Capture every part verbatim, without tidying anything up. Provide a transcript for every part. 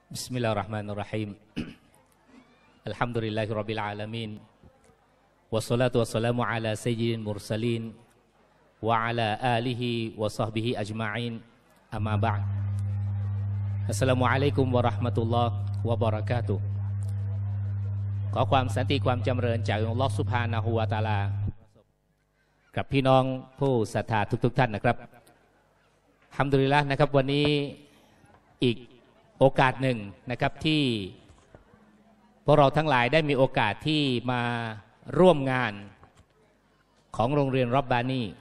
بسم الله الرحمن الرحيم الحمد لله رب العالمين والصلاة والسلام على سيد المرسلين وعلى آله وصحبه أجمعين أما بعد السلام عليكم ورحمة الله وبركاته ขอความสันติความจำเริญจากอัลลอฮฺซุบฮานะฮูวะตะอาลากับพี่น้องผู้ศรัทธาทุกๆ ท่านนะครับอัลฮัมดุลิลละห์นะครับวันนี้อีกโอกาสหนึ่งนะครับที่พวกเราทั้งหลายได้มีโอกาสที่มาร่วมงานของโรงเรียนร็อบบานี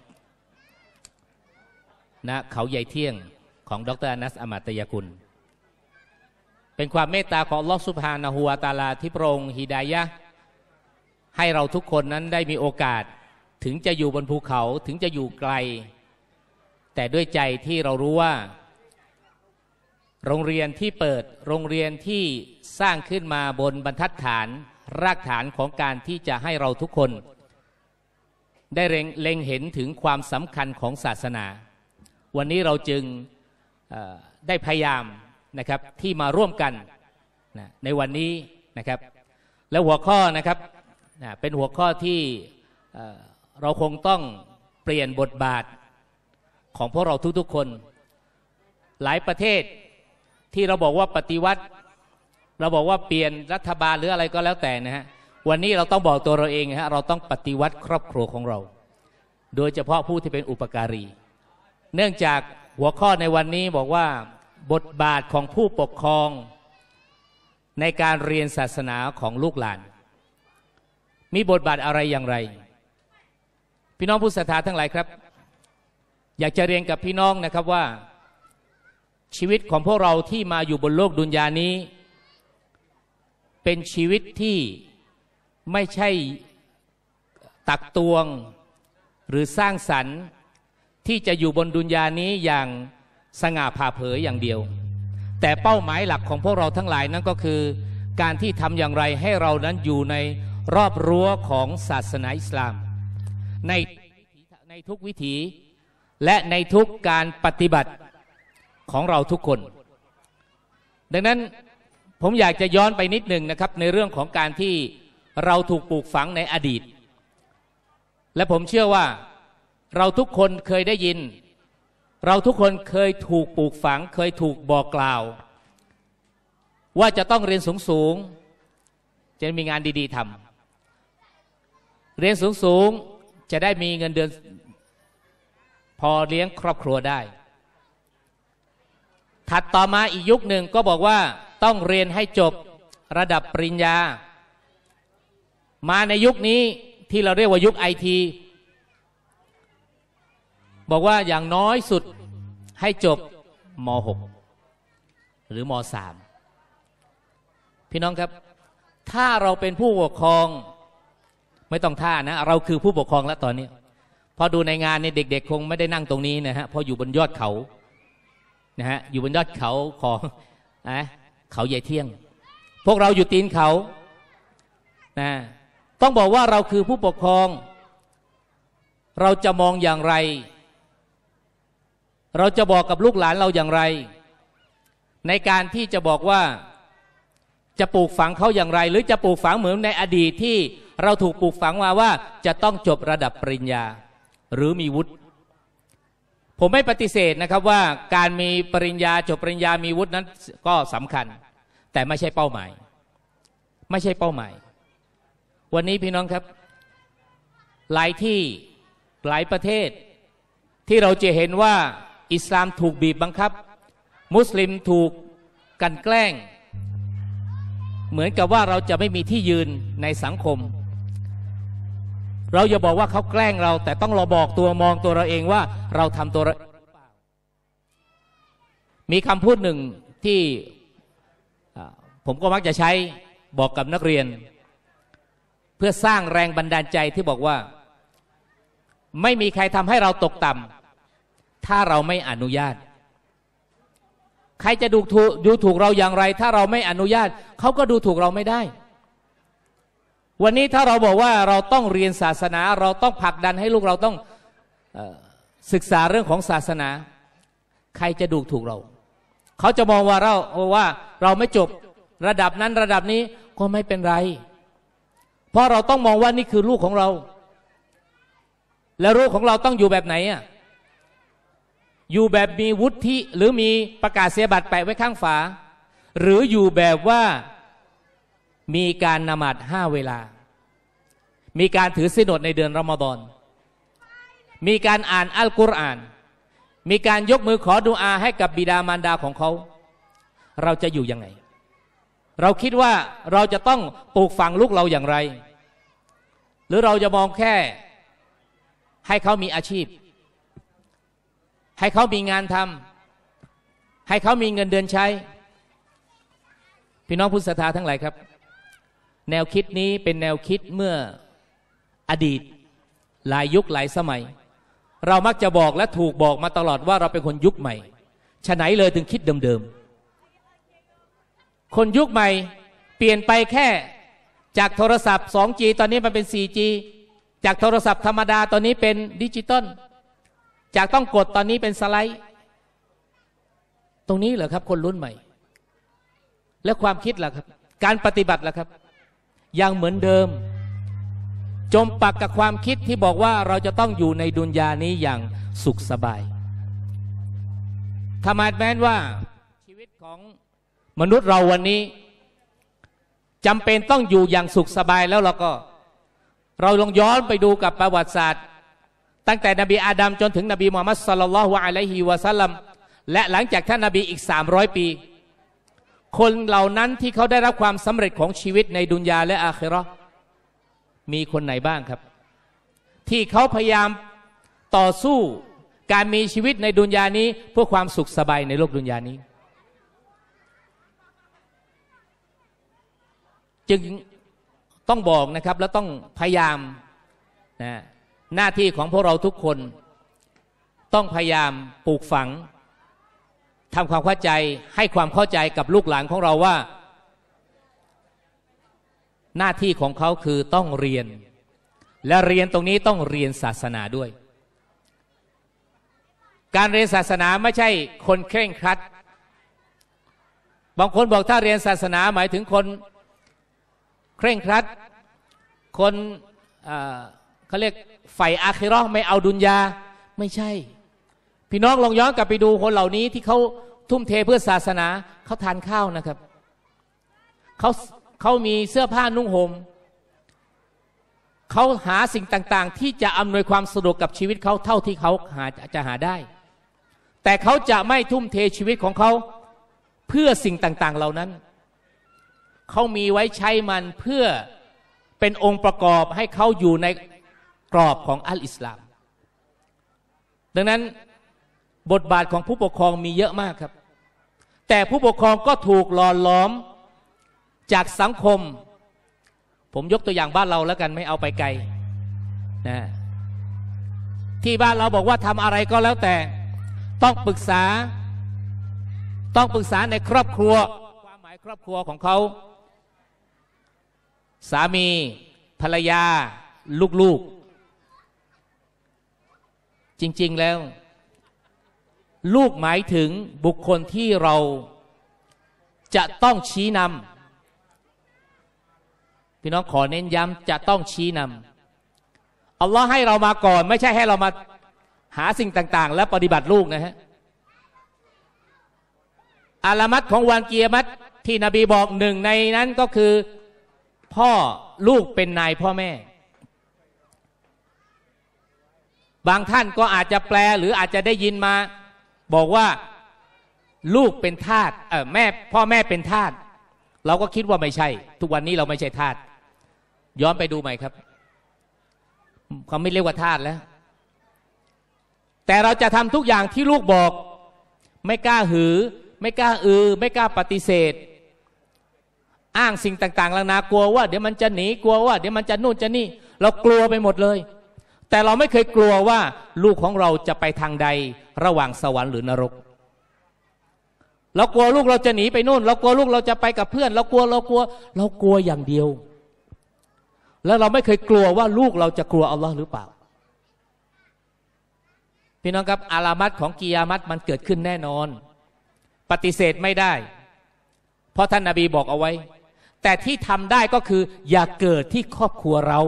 ณเขาใหญ่เที่ยงของดร.อานัส อามาตยกุลเป็นความเมตตาของอัลลอฮฺซุบฮานะฮูวะตะอาลาที่พระองค์ฮิดายะห์ให้เราทุกคนนั้นได้มีโอกาสถึงจะอยู่บนภูเขาถึงจะอยู่ไกลแต่ด้วยใจที่เรารู้ว่าโรงเรียนที่เปิดโรงเรียนที่สร้างขึ้นมาบนบรรทัดฐานรากฐานของการที่จะให้เราทุกคนได้เล็งเล็งเห็นถึงความสำคัญของศาสนาวันนี้เราจึงได้พยายามนะครับที่มาร่วมกันนะในวันนี้นะครับและหัวข้อนะครับนะเป็นหัวข้อที่เราคงต้องเปลี่ยนบทบาทของพวกเราทุกๆคนหลายประเทศที่เราบอกว่าปฏิวัติเราบอกว่าเปลี่ยนรัฐบาลหรืออะไรก็แล้วแต่นะฮะวันนี้เราต้องบอกตัวเราเองฮะเราต้องปฏิวัติครอบครัวของเราโดยเฉพาะผู้ที่เป็นอุปการีเนื่องจากหัวข้อในวันนี้บอกว่าบทบาทของผู้ปกครองในการเรียนศาสนาของลูกหลานมีบทบาทอะไรอย่างไรพี่น้องผู้ศรัทธาทั้งหลายครับอยากจะเรียนกับพี่น้องนะครับว่าชีวิตของพวกเราที่มาอยู่บนโลกดุนยานี้เป็นชีวิตที่ไม่ใช่ตักตวงหรือสร้างสรรค์ที่จะอยู่บนดุนยานี้อย่างสง่าผ่าเผยอย่างเดียวแต่เป้าหมายหลักของพวกเราทั้งหลายนั้นก็คือการที่ทำอย่างไรให้เรานั้นอยู่ในรอบรั้วของศาสนาอิสลามในในทุกวิถีและในทุกการปฏิบัติของเราทุกคนดังนั้นผมอยากจะย้อนไปนิดหนึ่งนะครับในเรื่องของการที่เราถูกปลูกฝังในอดีตและผมเชื่อว่าเราทุกคนเคยได้ยินเราทุกคนเคยถูกปลูกฝังเคยถูกบอกกล่าวว่าจะต้องเรียนสูงๆจะมีงานดีๆทำเรียนสูงๆจะได้มีเงินเดือนพอเลี้ยงครอบครัวได้ถัดต่อมาอีกยุคหนึ่งก็บอกว่าต้องเรียนให้จบระดับปริญญามาในยุคนี้ที่เราเรียกว่ายุคไอทีบอกว่าอย่างน้อยสุดให้จบม หก หรือม สาม พี่น้องครับถ้าเราเป็นผู้ปกครองไม่ต้องท่านะเราคือผู้ปกครองแล้วตอนนี้พอดูในงานเนี่ยเด็กๆคงไม่ได้นั่งตรงนี้นะฮะพออยู่บนยอดเขานะฮะอยู่บนยอดเขาของนะเขาใหญ่เที่ยงพวกเราอยู่ตีนเขานะต้องบอกว่าเราคือผู้ปกครองเราจะมองอย่างไรเราจะบอกกับลูกหลานเราอย่างไรในการที่จะบอกว่าจะปลูกฝังเขาอย่างไรหรือจะปลูกฝังเหมือนในอดีตที่เราถูกปลูกฝังมาว่าจะต้องจบระดับปริญญาหรือมีวุฒิผมไม่ปฏิเสธนะครับว่าการมีปริญญาจบปริญญามีวุฒินั้นก็สำคัญแต่ไม่ใช่เป้าหมายไม่ใช่เป้าหมายวันนี้พี่น้องครับหลายที่หลายประเทศที่เราจะเห็นว่าอิสลามถูกบีบบังคับมุสลิมถูกกันแกล้งเหมือนกับว่าเราจะไม่มีที่ยืนในสังคมเราอย่าบอกว่าเขาแกล้งเราแต่ต้องเราบอกตัวมองตัวเราเองว่าเราทำตัวเรามีคำพูดหนึ่งที่ผมก็มักจะใช้บอกกับนักเรียนเพื่อสร้างแรงบันดาลใจที่บอกว่าไม่มีใครทำให้เราตกต่ำถ้าเราไม่อนุญาตใครจะดูถูกดูถูกเราอย่างไรถ้าเราไม่อนุญาตเขาก็ดูถูกเราไม่ได้วันนี้ถ้าเราบอกว่าเราต้องเรียนศาสนาเราต้องผลักดันให้ลูกเราต้องเอ่อศึกษาเรื่องของศาสนาใครจะดูถูกเราเขาจะมองว่าเราว่าเราไม่จบระดับนั้นระดับนี้ก็ไม่เป็นไรเพราะเราต้องมองว่านี่คือลูกของเราแล้วลูกของเราต้องอยู่แบบไหนอ่ะอยู่แบบมีวุฒิหรือมีประกาศเสียบัตรแปะไว้ข้างฝาหรืออยู่แบบว่ามีการนมาดห้าเวลามีการถือศีลอดในเดือนรอมฎอนมีการอ่านอัลกุรอานมีการยกมือขอดุอาให้กับบิดามารดาของเขาเราจะอยู่ยังไงเราคิดว่าเราจะต้องปลูกฝังลูกเราอย่างไรหรือเราจะมองแค่ให้เขามีอาชีพให้เขามีงานทำให้เขามีเงินเดือนใช้พี่น้องผู้ศรัทธาทั้งหลายครับแนวคิดนี้เป็นแนวคิดเมื่ออดีตหลายยุคหลายสมัยเรามักจะบอกและถูกบอกมาตลอดว่าเราเป็นคนยุคใหม่ฉะไหนเลยถึงคิดเดิมๆคนยุคใหม่เปลี่ยนไปแค่จากโทรศัพท์ สองจี ตอนนี้มันเป็น สี่จี จากโทรศัพท์ธรรมดาตอนนี้เป็นดิจิตอลจากต้องกดตอนนี้เป็นสไลด์ตรงนี้เหรอครับคนรุ่นใหม่และความคิดล่ะครับการปฏิบัติล่ะครับยังเหมือนเดิมจมปักกับความคิดที่บอกว่าเราจะต้องอยู่ในดุนยานี้อย่างสุขสบายทำไมแม้ว่าชีวิตของมนุษย์เราวันนี้จำเป็นต้องอยู่อย่างสุขสบายแล้วเราก็เราลองย้อนไปดูกับประวัติศาสตร์ตั้งแต่นบีอาดัมจนถึงนบีมุฮัมมัดศ็อลลัลลอฮุอะลัยฮิวะซัลลัมและหลังจากท่านนบีอีกสามร้อยปีคนเหล่านั้นที่เขาได้รับความสำเร็จของชีวิตในดุนยาและอาคิเราะห์มีคนไหนบ้างครับที่เขาพยายามต่อสู้การมีชีวิตในดุนยานี้เพื่อความสุขสบายในโลกดุนยานี้จึงต้องบอกนะครับและต้องพยายามนะหน้าที่ของพวกเราทุกคนต้องพยายามปลูกฝังทำความเข้าใจให้ความเข้าใจกับลูกหลานของเราว่าหน้าที่ของเขาคือต้องเรียนและเรียนตรงนี้ต้องเรียนศาสนาด้วยการเรียนศาสนาไม่ใช่คนเคร่งครัดบางคนบอกถ้าเรียนศาสนาหมายถึงคนเคร่งครัดคนเขาเรียกใฝ่อาคิเราะห์ไม่เอาดุนยาไม่ใช่พี่น้องลองย้อนกลับไปดูคนเหล่านี้ที่เขาทุ่มเทเพื่อศาสนาเขาทานข้าวนะครับเขาเขามีเสื้อผ้านุ่งห่มเขาหาสิ่งต่างๆที่จะอำนวยความสะดวกกับชีวิตเขาเท่าที่เขาหาจะหาได้แต่เขาจะไม่ทุ่มเทชีวิตของเขาเพื่อสิ่งต่างๆเหล่านั้นเขามีไว้ใช้มันเพื่อเป็นองค์ประกอบให้เขาอยู่ในกรอบของอัลอิสลามดังนั้นบทบาทของผู้ปกครองมีเยอะมากครับแต่ผู้ปกครองก็ถูกหล่อหลอมจากสังคมผมยกตัวอย่างบ้านเราแล้วกันไม่เอาไปไกลนะที่บ้านเราบอกว่าทำอะไรก็แล้วแต่ต้องปรึกษาต้องปรึกษาในครอบครัวความหมายครอบครัวของเขาสามีภรรยาลูกๆจริงๆแล้วลูกหมายถึงบุคคลที่เราจะต้องชี้นำพี่น้องขอเน้นย้ำจะต้องชี้นำอัลลอฮ์ให้เรามาก่อนไม่ใช่ให้เรามาหาสิ่งต่างๆและปฏิบัติลูกนะฮะอาลามัตของวันกิยามะฮ์ที่นบีบอกหนึ่งในนั้นก็คือพ่อลูกเป็นนายพ่อแม่บางท่านก็อาจจะแปลหรืออาจจะได้ยินมาบอกว่าลูกเป็นทาสเออแม่พ่อแม่เป็นทาสเราก็คิดว่าไม่ใช่ทุกวันนี้เราไม่ใช่ทาสย้อนไปดูใหม่ครับเขาไม่เรียกว่าทาสแล้วแต่เราจะทำทุกอย่างที่ลูกบอกไม่กล้าหือไม่กล้าอือไม่กล้าปฏิเสธอ้างสิ่งต่างๆนานา กลัวว่าเดี๋ยวมันจะหนีกลัวว่าเดี๋ยวมันจะนู่นจะนี่เรากลัวไปหมดเลยแต่เราไม่เคยกลัวว่าลูกของเราจะไปทางใดระหว่างสวรรค์หรือนรกเรากลัวลูกเราจะหนีไปนู่นเรากลัวลูกเราจะไปกับเพื่อนเรากลัวเรากลัวเรากลัวอย่างเดียวแล้วเราไม่เคยกลัวว่าลูกเราจะกลัวอัลลอฮ์หรือเปล่าพี่น้องครับอาลามัตของกิยามะฮ์มันเกิดขึ้นแน่นอนปฏิเสธไม่ได้เพราะท่านนบีบอกเอาไว้แต่ที่ทำได้ก็คืออย่าเกิดที่ครอบครัวเรา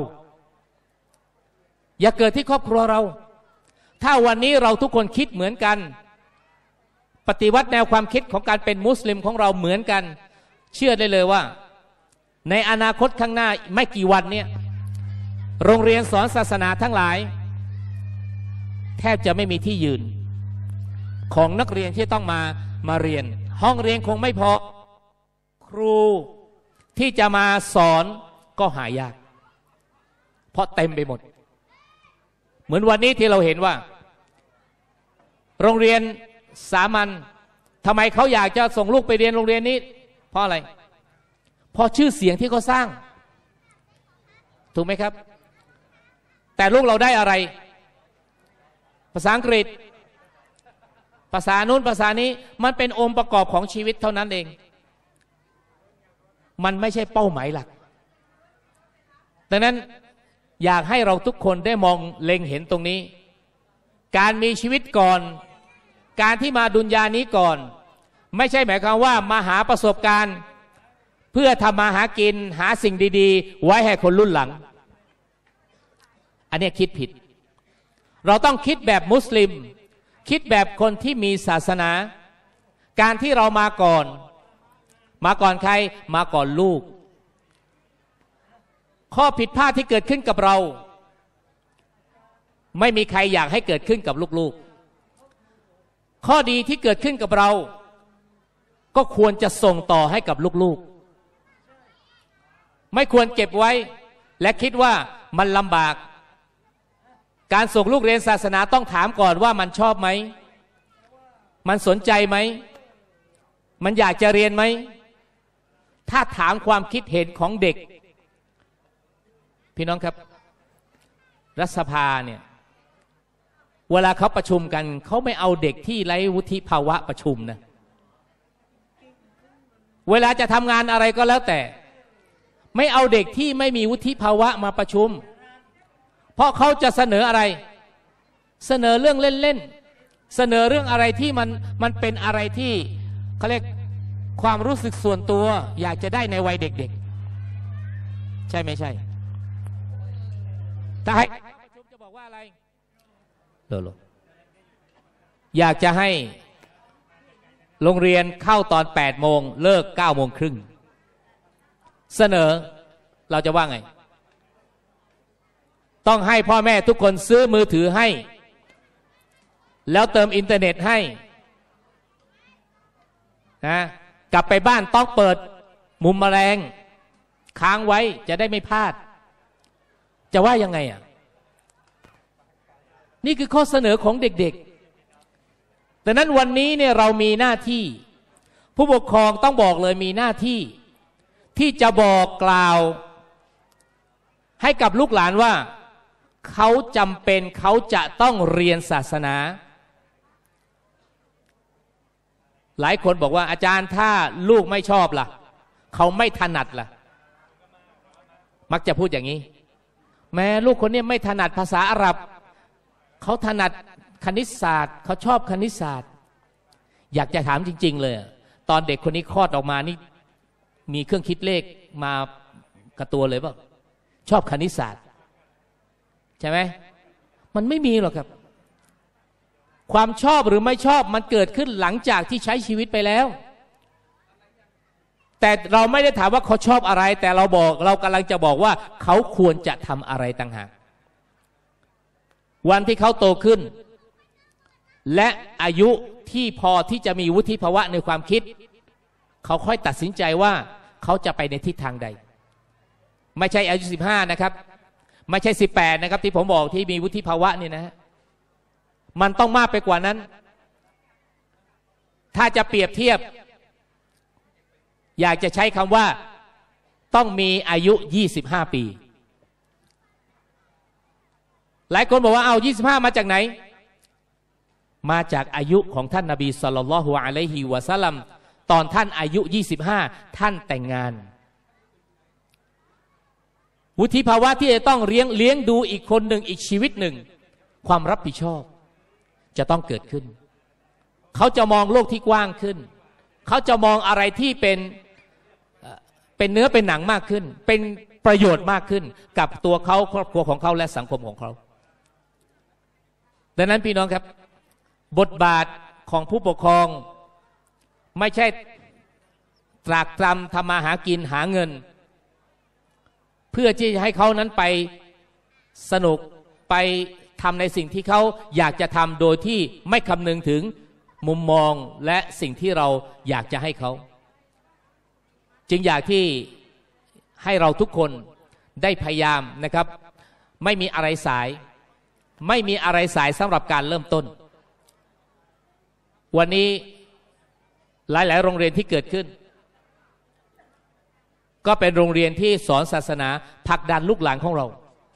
อย่าเกิดที่ครอบครัวเราถ้าวันนี้เราทุกคนคิดเหมือนกันปฏิวัติแนวความคิดของการเป็นมุสลิมของเราเหมือนกันเชื่อได้เลยว่าในอนาคตข้างหน้าไม่กี่วันเนี่ยโรงเรียนสอนศาสนาทั้งหลายแทบจะไม่มีที่ยืนของนักเรียนที่ต้องมามาเรียนห้องเรียนคงไม่พอครูที่จะมาสอนก็หายากเพราะเต็มไปหมดเหมือนวันนี้ที่เราเห็นว่าโรงเรียนสามัญทำไมเขาอยากจะส่งลูกไปเรียนโรงเรียนนี้เพราะอะไรเพราะชื่อเสียงที่เขาสร้างถูกไหมครับแต่ลูกเราได้อะไรภาษาอังกฤษภาษานู้นภาษานี้มันเป็นองค์ประกอบของชีวิตเท่านั้นเองมันไม่ใช่เป้าหมายหลักดังนั้นอยากให้เราทุกคนได้มองเล็งเห็นตรงนี้การมีชีวิตก่อนการที่มาดุนยานี้ก่อนไม่ใช่หมายความว่ามาหาประสบการณ์เพื่อทำมาหากินหาสิ่งดีๆไว้ให้คนรุ่นหลังอันนี้คิดผิดเราต้องคิดแบบมุสลิมคิดแบบคนที่มีศาสนาการที่เรามาก่อนมาก่อนใครมาก่อนลูกข้อผิดพลาดที่เกิดขึ้นกับเราไม่มีใครอยากให้เกิดขึ้นกับลูกๆข้อดีที่เกิดขึ้นกับเราก็ควรจะส่งต่อให้กับลูกๆไม่ควรเก็บไว้และคิดว่ามันลำบากการส่งลูกเรียนศาสนาต้องถามก่อนว่ามันชอบไหมมันสนใจไหมมันอยากจะเรียนไหมถ้าถามความคิดเห็นของเด็กพี่น้องครับรัฐสภาเนี่ยเวลาเขาประชุมกันเขาไม่เอาเด็กที่ไร้วุฒิภาวะประชุมนะเวลาจะทำงานอะไรก็แล้วแต่ไม่เอาเด็กที่ไม่มีวุฒิภาวะมาประชุมเพราะเขาจะเสนออะไรเสนอเรื่องเล่นๆเสนอเรื่องอะไรที่มันมันเป็นอะไรที่เขาเรียกความรู้สึกส่วนตัวอยากจะได้ในวัยเด็กๆใช่ไม่ใช่ถ้าให้ประชุมจะบอกว่าอะไรโลโลอยากจะให้โรงเรียนเข้าตอนแปดโมงเลิกเก้าโมงครึ่งเสนอเราจะว่าไงต้องให้พ่อแม่ทุกคนซื้อมือถือให้แล้วเติมอินเทอร์เน็ตให้นะกลับไปบ้านต้องเปิดมุมแมลงค้างไว้จะได้ไม่พลาดจะว่ายังไงอ่ะนี่คือข้อเสนอของเด็กๆดังนั้นวันนี้เนี่ยเรามีหน้าที่ผู้ปกครองต้องบอกเลยมีหน้าที่ที่จะบอกกล่าวให้กับลูกหลานว่าเขาจำเป็นเขาจะต้องเรียนศาสนาหลายคนบอกว่าอาจารย์ถ้าลูกไม่ชอบล่ะเขาไม่ถนัดล่ะมักจะพูดอย่างนี้แม้ลูกคนนี้ไม่ถนัดภาษาอาหรับเขาถนัดคณิตศาสตร์เขาชอบคณิตศาสตร์อยากจะถามจริงๆเลยตอนเด็กคนนี้คลอดออกมานี่มีเครื่องคิดเลขมากับตัวเลยเปล่าชอบคณิตศาสตร์ใช่ไหมมันไม่มีหรอกครับความชอบหรือไม่ชอบมันเกิดขึ้นหลังจากที่ใช้ชีวิตไปแล้วแต่เราไม่ได้ถามว่าเขาชอบอะไรแต่เราบอกเรากำลังจะบอกว่าเขาควรจะทำอะไรต่างหากวันที่เขาโตขึ้นและอายุที่พอที่จะมีวุฒิภาวะในความคิดเขาค่อยตัดสินใจว่าเขาจะไปในทิศทางใดไม่ใช่อายุสิบห้านะครับไม่ใช่สิบแปดนะครับที่ผมบอกที่มีวุฒิภาวะนี่นะมันต้องมากไปกว่านั้นถ้าจะเปรียบเทียบอยากจะใช้คำว่าต้องมีอายุยี่สิบห้าปีหลายคนบอกว่าเอายี่สิบห้ามาจากไหนมาจากอายุของท่านนบีศ็อลลัลลอฮุอะลัยฮิวะซัลลัมตอนท่านอายุยี่สิบห้าท่านแต่งงานวุฒิภาวะที่จะต้องเลี้ยงเลี้ยงดูอีกคนหนึ่งอีกชีวิตหนึ่งความรับผิดชอบจะต้องเกิดขึ้นเขาจะมองโลกที่กว้างขึ้นเขาจะมองอะไรที่เป็นเป็นเนื้อเป็นหนังมากขึ้นเป็นประโยชน์มากขึ้นกับตัวเขาครอบครัวของเขาและสังคมของเขาดังนั้นพี่น้องครับบทบาทของผู้ปกครองไม่ใช่ตรากตรำทำมาหากินหาเงินเพื่อที่จะให้เขานั้นไปสนุกไปทำในสิ่งที่เขาอยากจะทำโดยที่ไม่คำนึงถึงมุมมองและสิ่งที่เราอยากจะให้เขาจึงอยากที่ให้เราทุกคนได้พยายามนะครับไม่มีอะไรสายไม่มีอะไรสายสำหรับการเริ่มต้นวันนี้หลายๆโรงเรียนที่เกิดขึ้นก็เป็นโรงเรียนที่สอนศาสนาผลักดันลูกหลานของเรา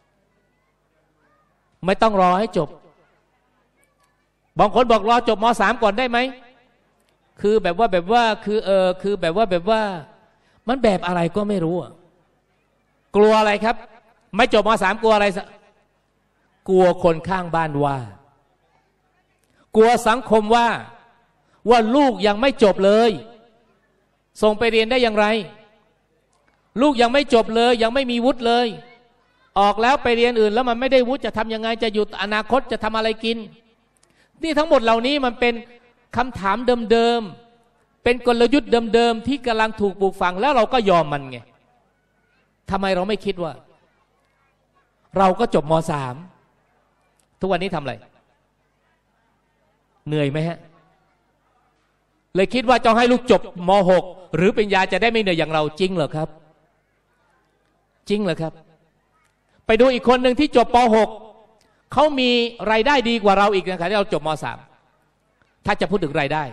ไม่ต้องรอให้จบบางคนบอกรอจบม.สาม ก่อนได้ไหมคือแบบว่าแบบว่าคือเออคือแบบว่าแบบว่ามันแบบอะไรก็ไม่รู้กลัวอะไรครับไม่จบม.สาม กลัวอะไรกลัวคนข้างบ้านว่ากลัวสังคมว่าว่าลูกยังไม่จบเลยส่งไปเรียนได้อย่างไรลูกยังไม่จบเลยยังไม่มีวุฒิเลยออกแล้วไปเรียนอื่นแล้วมันไม่ได้วุฒิจะทำยังไงจะอยู่อนาคตจะทำอะไรกินนี่ทั้งหมดเหล่านี้มันเป็นคำถามเดิมๆเป็นกลยุทธ์เดิมๆที่กำลังถูกปลูกฝังแล้วเราก็ยอมมันไงทำไมเราไม่คิดว่าเราก็จบม.สาม ทุกวันนี้ทำอะไรเหนื่อยไหมฮะเลยคิดว่าจะให้ลูกจบม.หก หรือปริญญาจะได้ไม่เหนื่อยอย่างเราจริงเหรอครับจริงเหรอครับไปดูอีกคนหนึ่งที่จบป.หก เขามีรายได้ดีกว่าเราอีกนะครับที่เราจบม.สาม ถ้าจะพูดถึงรายได้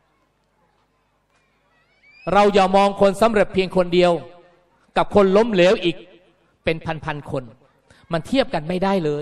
เราอย่ามองคนสำเร็จเพียงคนเดียวกับคนล้มเหลวอีกเป็นพันๆคนมันเทียบกันไม่ได้เลย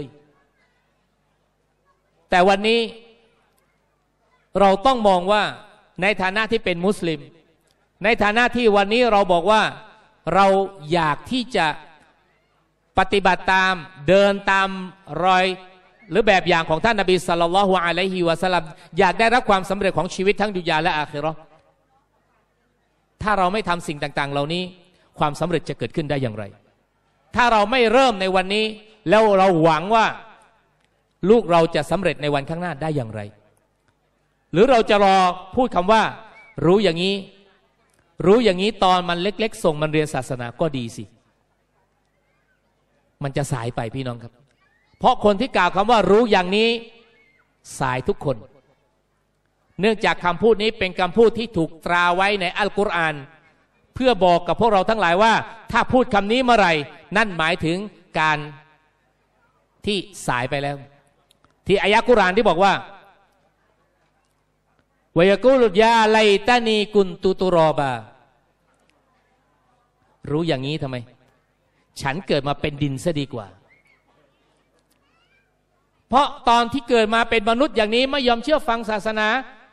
แต่วันนี้เราต้องมองว่าในฐานะที่เป็นมุสลิมในฐานะที่วันนี้เราบอกว่าเราอยากที่จะปฏิบัติตามเดินตามรอยหรือแบบอย่างของท่านนบีศ็อลลัลลอฮุอะลัยฮิวะซัลลัมอยากได้รับความสำเร็จของชีวิตทั้งดุนยาและอาคิเราะห์ถ้าเราไม่ทำสิ่งต่างๆเหล่านี้ความสำเร็จจะเกิดขึ้นได้อย่างไรถ้าเราไม่เริ่มในวันนี้แล้วเราหวังว่าลูกเราจะสำเร็จในวันข้างหน้าได้อย่างไรหรือเราจะรอพูดคำว่ารู้อย่างนี้รู้อย่างนี้ตอนมันเล็กๆส่งมันเรียนศาสนาก็ดีสิมันจะสายไปพี่น้องครับเพราะคนที่กล่าวคำว่ารู้อย่างนี้สายทุกคนเนื่องจากคำพูดนี้เป็นคำพูดที่ถูกตราไว้ในอัลกุรอานเพื่อบอกกับพวกเราทั้งหลายว่าถ้าพูดคำนี้เมื่อไหร่นั่นหมายถึงการที่สายไปแล้วที่อายะกุรอานที่บอกว่าวายกูลุยาไลตานีกุนตุตุรอบารู้อย่างนี้ทำไมฉันเกิดมาเป็นดินซะดีกว่าเพราะตอนที่เกิดมาเป็นมนุษย์อย่างนี้ไม่ยอมเชื่อฟังศาสนา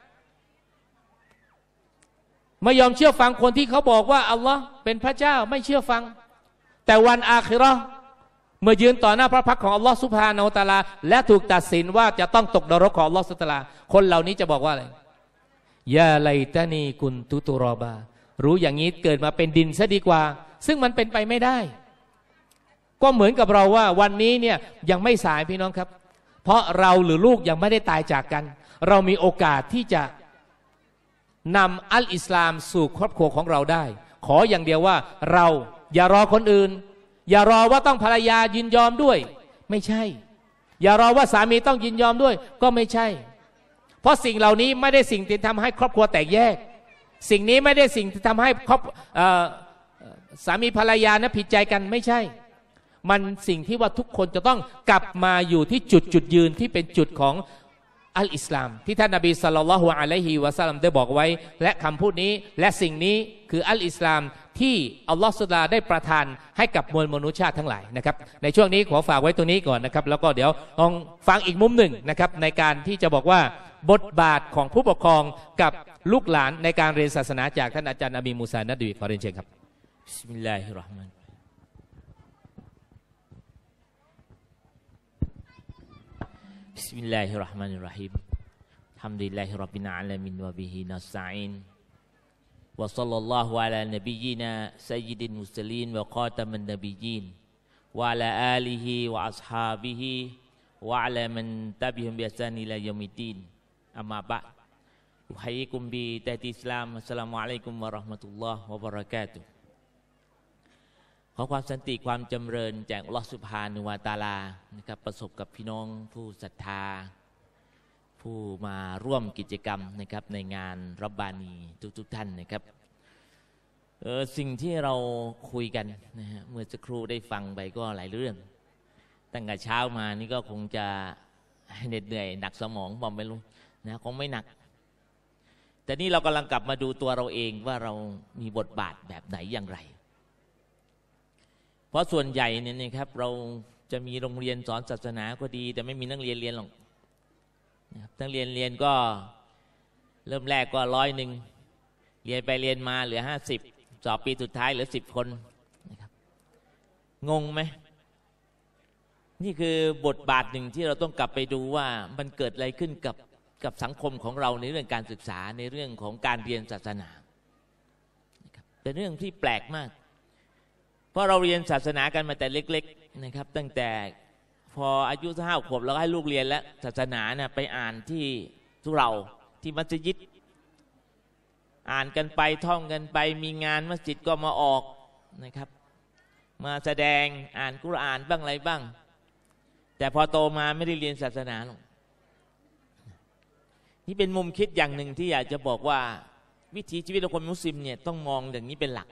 ไม่ยอมเชื่อฟังคนที่เขาบอกว่าอัลลอฮ์เป็นพระเจ้าไม่เชื่อฟังแต่วันอาคิเราะห์เมื่อยืนต่อหน้าพระพักตร์ของอัลลอฮ์ซุบฮานะฮูวะตะอาลาและถูกตัดสินว่าจะต้องตกนรกของอัลลอฮ์ซุบฮานะฮูวะตะอาลาคนเหล่านี้จะบอกว่าอะไรยาไลตานีกุนตุตุรอบารู้อย่างนี้เกิดมาเป็นดินซะดีกว่าซึ่งมันเป็นไปไม่ได้ก็เหมือนกับเราว่าวันนี้เนี่ยยังไม่สายพี่น้องครับเพราะเราหรือลูกยังไม่ได้ตายจากกันเรามีโอกาสที่จะนำอัลอิสลามสู่ครอบครัวของเราได้ขออย่างเดียวว่าเราอย่ารอคนอื่นอย่ารอว่าต้องภรรยายินยอมด้วยไม่ใช่อย่ารอว่าสามีต้องยินยอมด้วยก็ไม่ใช่เพราะสิ่งเหล่านี้ไม่ได้สิ่งที่ทำให้ครอบครัวแตกแยกสิ่งนี้ไม่ได้สิ่งที่ทำให้ครอบสามีภรรยานะผิดใจกันไม่ใช่มันสิ่งที่ว่าทุกคนจะต้องกลับมาอยู่ที่จุดจุดยืนที่เป็นจุดของอัลอิสลามที่ท่านนบีศ็อลลัลลอฮุอะลัยฮิวะซัลลัมได้บอกไว้และคำพูดนี้และสิ่งนี้คืออัลอิสลามที่อัลลอฮฺซุบฮานะฮูวะตะอาลาได้ประทานให้กับมวลมนุษยชาติทั้งหลายนะครับในช่วงนี้ขอฝากไว้ตรงนี้ก่อนนะครับแล้วก็เดี๋ยวลองฟังอีกมุมหนึ่งนะครับในการที่จะบอกว่าบทบาทของผู้ปกครองกับลูกหลานในการเรียนศาสนาจากท่านอาจารย์นบีมูซานัดวีขอเรียนเชิญครับบิสมิลลาฮิรเราะห์มานิรเราะฮีมบิสมิลลาฮิรเราะห์มานิรเราะฮีมอัลฮัมดุลิลลาฮิร็อบบิลอาลามีนวะบิฮินัสตะอีน وصلى الله على نبينا سيد المرسلين وخاتم النبيين وعلى آله وأصحابه وعلى من تبعهم بإحسان إلى يوم الدين أما بعد أحييكم بتحية الإسلام السلام عليكم ورحمة الله وبركاتهขอความสันติความจำเริญจากอัลเลาะห์ซุบฮานะฮูวะตะอาลานะครับประสบกับพี่น้องผู้ศรัทธาผู้มาร่วมกิจกรรมนะครับในงานรับบานีทุกๆท่านนะครับเออสิ่งที่เราคุยกันนะฮะเมื่อสักครู่ได้ฟังไปก็หลายเรื่องตั้งแต่เช้ามานี่ก็คงจะเหน็ดเหนื่อยหนักสมองผมไม่รู้นะคงไม่หนักแต่นี่เรากำลังกลับมาดูตัวเราเองว่าเรามีบทบาทแบบไหนอย่างไรเพราะส่วนใหญ่เนี่ยนะครับเราจะมีโรงเรียนสอนศาสนาก็ดีแต่ไม่มีนักเรียนเรียนหรอกนะครับนักเรียนเรียนก็เริ่มแรกก็ร้อยหนึ่งเรียนไปเรียนมาเหลือห้าสิบสอบปีสุดท้ายเหลือสิบคนนะครับงงไหมนี่คือบทบาทหนึ่งที่เราต้องกลับไปดูว่ามันเกิดอะไรขึ้นกับกับสังคมของเราในเรื่องการศึกษาในเรื่องของการเรียนศาสนาเป็นเรื่องที่แปลกมากเพราะเราเรียนศาสนากันมาแต่เล็กๆนะครับตั้งแต่พออายุห้าขวบเราให้ลูกเรียนแล้วศาสนาเนี่ยไปอ่านที่ทุเราที่มัสยิดอ่านกันไปท่องกันไปมีงานมัสยิดก็มาออกนะครับมาแสดงอ่านกุรอานบ้างอะไรบ้างแต่พอโตมาไม่ได้เรียนศาสนาหรอกนี่เป็นมุมคิดอย่างหนึ่งที่อยากจะบอกว่าวิถีชีวิตของคนมุสลิมเนี่ยต้องมองอย่างนี้เป็นหลัก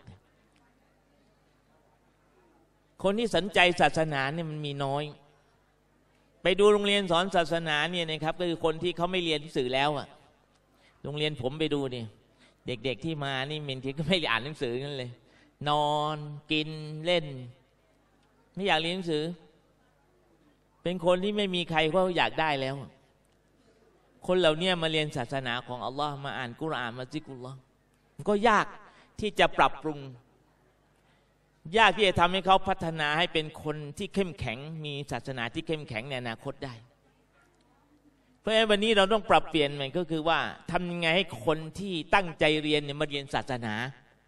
คนที่สนใจศาสนาเนี่ยมันมีน้อยไปดูโรงเรียนสอนศาสนาเนี่ยนะครับก็คือคนที่เขาไม่เรียนหนังสือแล้วอะโรงเรียนผมไปดูนี่เด็กๆที่มานี่เมนทีก็ไม่อ่านหนังสือนั่นเลยนอนกินเล่นไม่อยากเรียนหนังสือเป็นคนที่ไม่มีใครก็อยากได้แล้วคนเหล่านี้มาเรียนศาสนาของอัลลอฮ์มาอ่านกุรอานมาซิกุลลอฮ์มันก็ยากที่จะปรับปรุงยากที่จะทำให้เขาพัฒนาให้เป็นคนที่เข้มแข็งมีศาสนาที่เข้มแข็งในอนาคตได้เพราะฉะนั้นวันนี้เราต้องปรับเปลี่ยนมันก็คือว่าทำยังไงให้คนที่ตั้งใจเรียนเนี่ยมาเรียนศาสนา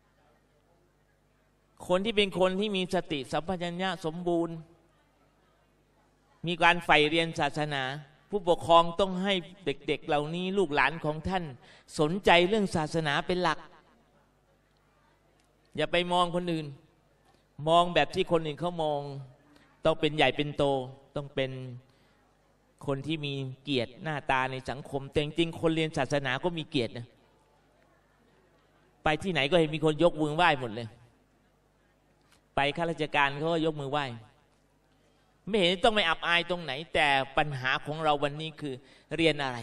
คนที่เป็นคนที่มีสติสัมปชัญญะสมบูรณ์มีการใฝ่เรียนศาสนาผู้ปกครองต้องให้เด็กๆเหล่านี้ลูกหลานของท่านสนใจเรื่องศาสนาเป็นหลักอย่าไปมองคนอื่นมองแบบที่คนอื่นเขามองต้องเป็นใหญ่เป็นโตต้องเป็นคนที่มีเกียรติหน้าตาในสังคมแต่จริงๆคนเรียนศาสนาก็มีเกียรตินะไปที่ไหนก็เห็นมีคนยกมือไหว้หมดเลยไปข้าราชการเขาก็ยกมือไหว้ไม่เห็นต้องไปอับอายตรงไหนแต่ปัญหาของเราวันนี้คือเรียนอะไร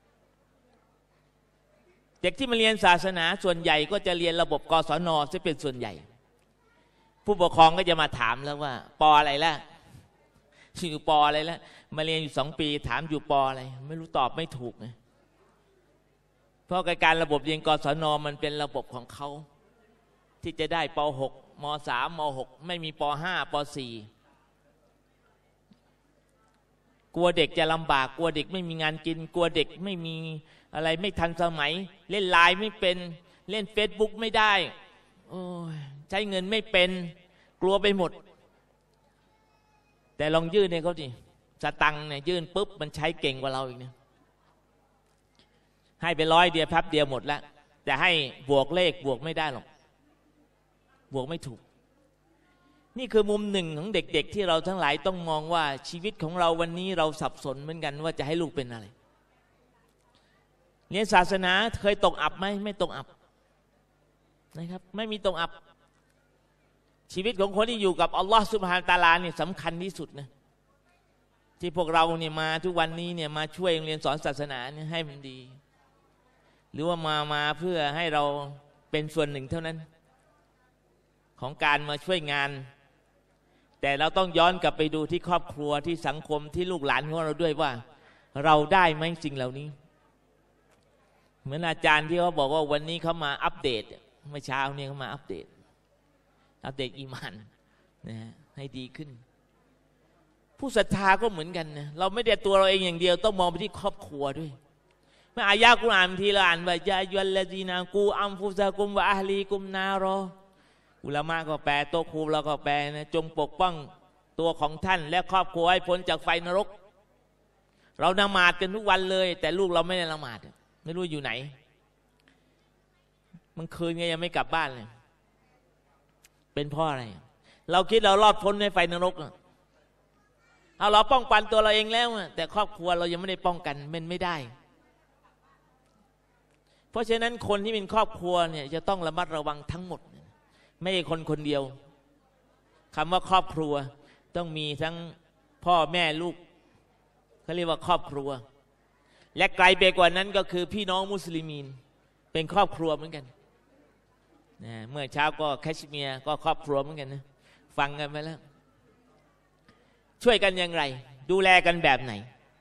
เด็กที่มาเรียนศาสนาส่วนใหญ่ก็จะเรียนระบบกศน.จะเป็นส่วนใหญ่ผู้ปกครองก็จะมาถามแล้วว่าป.อะไรล่ะอยู่ป.อะไรล่ะมาเรียนอยู่สองปีถามอยู่ป.อะไรไม่รู้ตอบไม่ถูกไงเพราะการระบบเรียนกศน.มันเป็นระบบของเขาที่จะได้ป.หก ม.สาม ม.หก ไม่มีป.ห้า ป.สี่ กลัวเด็กจะลำบากกลัวเด็กไม่มีงานกินกลัวเด็กไม่มีอะไรไม่ทันสมัยเล่นไลน์ไม่เป็นเล่นเฟซบุ๊กไม่ได้โอ้ยใช้เงินไม่เป็นกลัวไปหมดแต่ลองยื่นให้เขาดิสตังค์เนี่ยยื่นปุ๊บมันใช้เก่งกว่าเราอีกเนี่ยให้ไปร้อยเดียวพับเดียวหมดแล้วแต่ให้บวกเลขบวกไม่ได้หรอกบวกไม่ถูกนี่คือมุมหนึ่งของเด็กๆที่เราทั้งหลายต้องมองว่าชีวิตของเราวันนี้เราสับสนเหมือนกันว่าจะให้ลูกเป็นอะไรเรียนศาสนาเคยตกอับไหมไม่ตกอับนะครับไม่มีตกอับชีวิตของคนที่อยู่กับอัลลอฮฺซุบฮานะฮูวะตะอาลาเนี่ยสำคัญที่สุดนะที่พวกเราเนี่ยมาทุกวันนี้เนี่ยมาช่วยเรียนสอนศาสนาเนี่ยให้มันดีหรือว่ามามาเพื่อให้เราเป็นส่วนหนึ่งเท่านั้นของการมาช่วยงานแต่เราต้องย้อนกลับไปดูที่ครอบครัวที่สังคมที่ลูกหลานของเราด้วยว่าเราได้ไหมสิ่งเหล่านี้เหมือนอาจารย์ที่เขาบอกว่าวันนี้เขามาอัปเดตเมื่อเช้าเนี่ยเขามาอัปเดตอัปเดตอีมานนะฮะให้ดีขึ้นผู้ศรัทธาก็เหมือนกันนะเราไม่ได้ตัวเราเองอย่างเดียวต้องมองไปที่ครอบครัวด้วยเมื่ออายะกุรอานทีละอ่านว่ายายุลลซีนากูอัมฟุซะกุมวะอะฮลีกุมนารออุลามะก็แปลโตครูเราก็แปลนะจงปกป้องตัวของท่านและครอบครัวให้พ้นจากไฟนรกเราละหมาดกันทุกวันเลยแต่ลูกเราไม่ได้ละหมาดไม่รู้อยู่ไหนมันคืนไงยังไม่กลับบ้านเลยเป็นเพราะอะไรเราคิดเรารอดพ้นในไฟนรกเอาเราป้องกันตัวเราเองแล้วแต่ครอบครัวเรายังไม่ได้ป้องกันมันไม่ได้เพราะฉะนั้นคนที่เป็นครอบครัวเนี่ยจะต้องระมัดระวังทั้งหมดไม่ใช่คนคนเดียวคำว่าครอบครัวต้องมีทั้งพ่อแม่ลูกเขาเรียกว่าครอบครัวและไกลไปกว่านั้นก็คือพี่น้องมุสลิมีนเป็นครอบครัวเหมือนกันนะเมื่อเช้าก็แคชเมียร์ก็ครอบครัวเหมือนกันนะฟังกันไปแล้วช่วยกันอย่างไรดูแลกันแบบไหน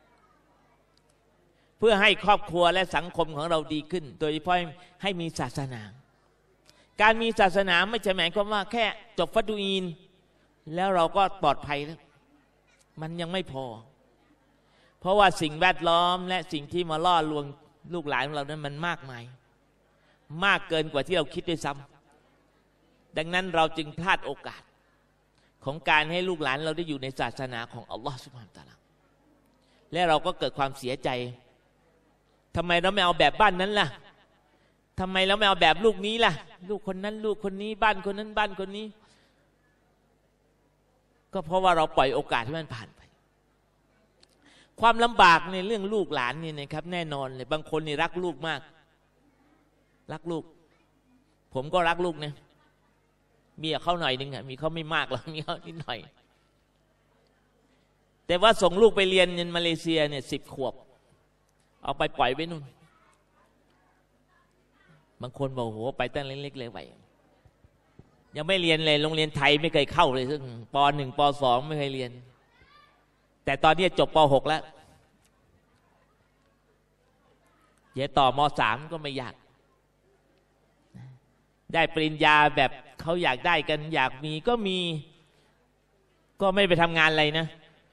เพื่อให้ครอบครัวและสังคมของเราดีขึ้นโดยเฉพาะให้มีศาสนาการมีศาสนาไม่ใช่หมายความว่าแค่จบฟัดูอีนแล้วเราก็ปลอดภัยแล้วมันยังไม่พอเพราะว่าสิ่งแวดล้อมและสิ่งที่มาล่อลวงลูกหลานของเรานั้นมันมากมายมากเกินกว่าที่เราคิดด้วยซ้ำดังนั้นเราจึงพลาดโอกาสของการให้ลูกหลานเราได้อยู่ในศาสนาของอัลลอฮฺซุบฮานะฮูวะตะอาลาและเราก็เกิดความเสียใจทำไมเราไม่เอาแบบบ้านนั้นล่ะทำไมเราไม่เอาแบบลูกนี้ล่ะลูกคนนั้นลูกคนนี้บ้านคนนั้นบ้านคนนี้ก็เพราะว่าเราปล่อยโอกาสที่มันผ่านไปความลำบากในเรื่องลูกหลานนี่นะครับแน่นอนเลยบางคนนี่รักลูกมากรักลูกผมก็รักลูกนะมีเขาหน่อยนึงอ่ะมีเขาไม่มากหรอกมีเขานิดหน่อยแต่ว่าส่งลูกไปเรียนในมาเลเซียเนี่ยสิบขวบเอาไปปล่อยไว้นู่นบางคนบอกโหไปตั้งเล็กๆเลยไปยังไม่เรียนเลยโรงเรียนไทยไม่เคยเข้าเลยซึ่งปหนึ่งปสองไม่เคยเรียนแต่ตอนนี้จบปหกแล้วเดี๋ยวต่อมสามก็ไม่อยากได้ปริญญาแบบเขาอยากได้กันอยากมีก็มีก็ไม่ไปทำงานอะไรนะ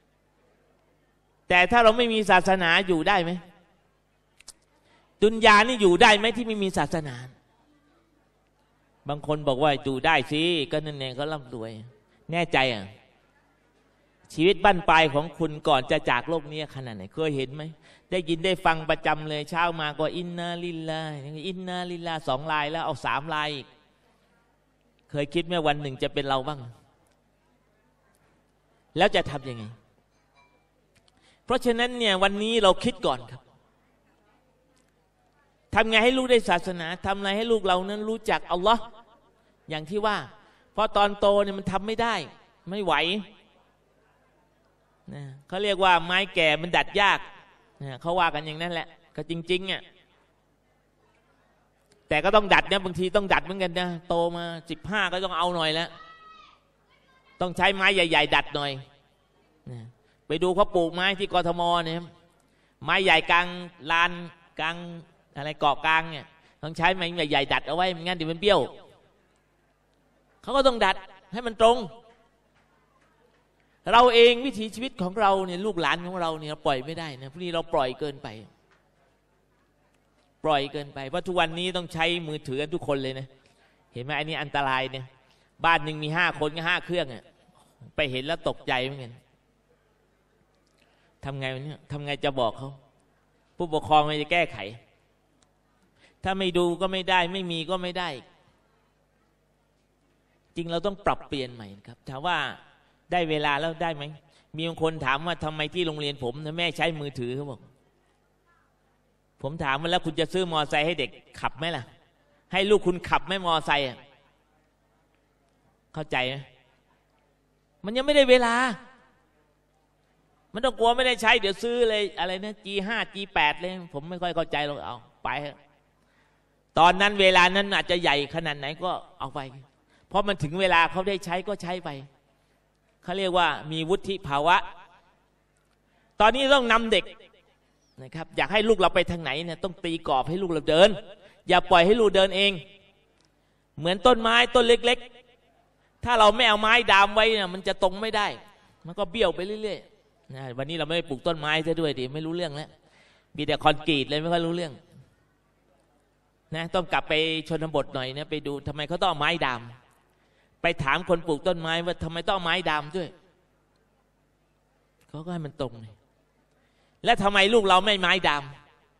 แต่ถ้าเราไม่มีศาสนาอยู่ได้ไหมดุนยานี่อยู่ได้ไหมที่ไม่มีศาสนาบางคนบอกว่าอยู่ได้สิก็นั่นเองเขาร่ำรวยแน่ใจอ่ะชีวิตบั้นปลายของคุณก่อนจะจากโลกนี้ขนาดไหนเคยเห็นไหมได้ยินได้ฟังประจำเลยเช้ามาก็อินนาลิลลาอินนาลิลลาสองลายแล้วเอาสามลายอีกเคยคิดไหมวันหนึ่งจะเป็นเราบ้างแล้วจะทำยังไงเพราะฉะนั้นเนี่ยวันนี้เราคิดก่อนครับทำไงให้ลูกได้ศาสนาทำไงให้ลูกเรานั้นรู้จักอัลลอฮ์อย่างที่ว่าเพราะตอนโตเนี่ยมันทำไม่ได้ไม่ไหวนะเขาเรียกว่าไม้แก่มันดัดยากนะเขาว่ากันอย่างนั้นแหละก็จริงๆอ่ะแต่ก็ต้องดัดเนี่ยบางทีต้องดัดเหมือนกันนะโตมาสิบห้าก็ต้องเอาหน่อยแล้วต้องใช้ไม้ใหญ่ๆดัดหน่อยนะไปดูเขาปลูกไม้ที่กทมเนี่ยไม้ใหญ่กลางลานกลางอะไรเกาะกลางเนี่ยต้องใช้ไม้ใหญ่ๆดัดเอาไว้ไม่งั้นเดี๋ยวมันเบี้ยวเขาก็ต้องดัดให้มันตรงเราเองวิถีชีวิตของเราเนี่ยลูกหลานของเราเนี่ยปล่อยไม่ได้นะพวกนี้เราปล่อยเกินไปปล่อยเกินไปเพราะทุกวันนี้ต้องใช้มือถือกันทุกคนเลยนะเห็นไหมอันนี้อันตรายเนี่ยบ้านหนึ่งมีห้าคนก็ห้าเครื่องอ่ะไปเห็นแล้วตกใจเหมือนกันทำไงเนี่ยทำไงจะบอกเขาผู้ปกครองมันจะแก้ไขถ้าไม่ดูก็ไม่ได้ไม่มีก็ไม่ได้จริงเราต้องปรับเปลี่ยนใหม่ครับถามว่าได้เวลาแล้วได้ไหมมีบางคนถามว่าทำไมที่โรงเรียนผมนะแม่ใช้มือถือเขาบอกผมถามมาแล้วคุณจะซื้อมอไซค์ให้เด็กขับไหมล่ะให้ลูกคุณขับไหมมอไซค์อ่ะเข้าใจไหมมันยังไม่ได้เวลามันต้องกลัวไม่ได้ใช้เดี๋ยวซื้อเลยอะไรนะ จี ห้า จี แปด เลยผมไม่ค่อยเข้าใจหรอกเอาไปตอนนั้นเวลานั้นอาจจะใหญ่ขนาดไหนก็เอาไปเพราะมันถึงเวลาเขาได้ใช้ก็ใช้ไปเขาเรียกว่ามีวุฒิภาวะตอนนี้ต้องนำเด็กนะครับอยากให้ลูกเราไปทางไหนเนี่ยต้องตีกรอบให้ลูกเราเดินอย่าปล่อยให้ลูกเดินเองเหมือนต้นไม้ต้นเล็กๆถ้าเราไม่เอาไม้ดามไว้เนี่ยมันจะตรงไม่ได้มันก็เบี้ยวไปเรื่อยๆนะวันนี้เราไม่ปลูกต้นไม้ซะด้วยดิไม่รู้เรื่องแล้วมีแต่คอนกรีตเลยไม่ค่อยรู้เรื่องนะต้องกลับไปชนบทหน่อยนะไปดูทำไมเขาต้องไม้ดามไปถามคนปลูกต้นไม้ว่าทำไมต้องไม้ดามด้วยเขาก็ให้มันตรงเลยและทำไมลูกเราไม่ไม้ดาม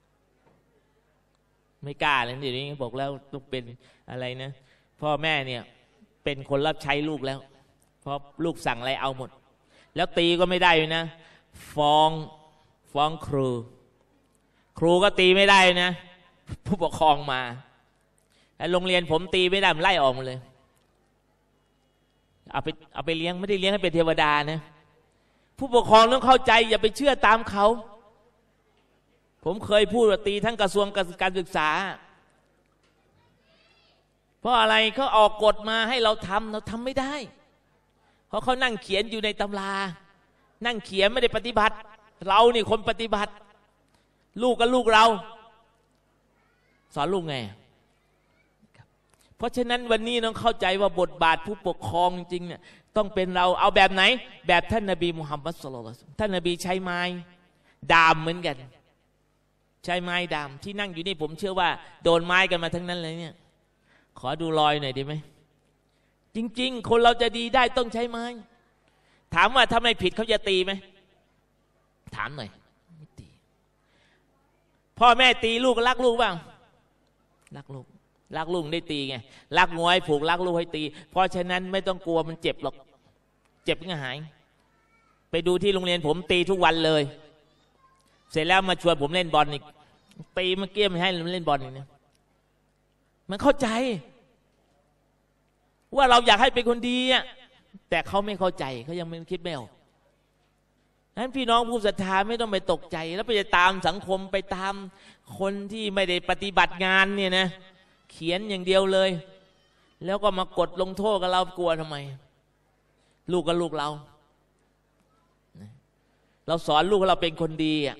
ไม่กล้าเลยเดี๋ยวนี้บอกแล้วต้องเป็นอะไรนะพ่อแม่เนี่ยเป็นคนรับใช้ลูกแล้วเพราะลูกสั่งอะไรเอาหมดแล้วตีก็ไม่ได้นะฟ้องฟ้องครูครูก็ตีไม่ได้นะผู้ปกครองมาโรงเรียนผมตีไม่ได้มันไล่ออกมาเลยเอาไปเอาไปเลี้ยงไม่ได้เลี้ยงให้เป็นเทวดานะผู้ปกครองต้องเข้าใจอย่าไปเชื่อตามเขาผมเคยพูดว่าตีทั้งกระทรวงการศึกษาเพราะอะไรเขาออกกฎมาให้เราทำเราทำไม่ได้เพราะเขานั่งเขียนอยู่ในตำรานั่งเขียนไม่ได้ปฏิบัติเรานี่คนปฏิบัติลูกกับลูกเราสอนลูกไงเพราะฉะนั้นวันนี้ต้องเข้าใจว่าบทบาทผู้ปกครองจริงๆเนี่ยต้องเป็นเราเอาแบบไหนแบบท่านนบีมุฮัมมัดศ็อลลัลลอฮุอะลัยฮิวะซัลลัมท่านนบีใช้ไม้ดามเหมือนกันใช้ไม้ดามที่นั่งอยู่นี่ผมเชื่อว่าโดนไม้กันมาทั้งนั้นเลยเนี่ยขอดูรอยหน่อยดีไหมจริงๆคนเราจะดีได้ต้องใช้ไม้ถามว่าถ้าไม่ผิดเขาจะตีไหมถามหน่อยไม่ตีพ่อแม่ตีลูกรักลูกบ้างรักลูกรักลูกได้ตีไงรักงวยผูกรักลูกให้ตีเพราะฉะนั้นไม่ต้องกลัวมันเจ็บหรอกเจ็บก็หายไปดูที่โรงเรียนผมตีทุกวันเลยเสร็จแล้วมาชวนผมเล่นบอลอีกตีเมื่อกี้ไม่ให้เล่นบอลอีกเนี่ยมันเข้าใจว่าเราอยากให้เป็นคนดีอ่ะแต่เขาไม่เข้าใจเขายังไม่คิดไม่ออกนั้นพี่น้องผู้ศรัทธาไม่ต้องไปตกใจแล้วไปตามสังคมไปตามคนที่ไม่ได้ปฏิบัติงานเนี่ยนะเขียนอย่างเดียวเลยแล้วก็มากดลงโทษกับเรากลัวทำไมลูกกับลูกเราเราสอนลูกเราเป็นคนดีอ่ะ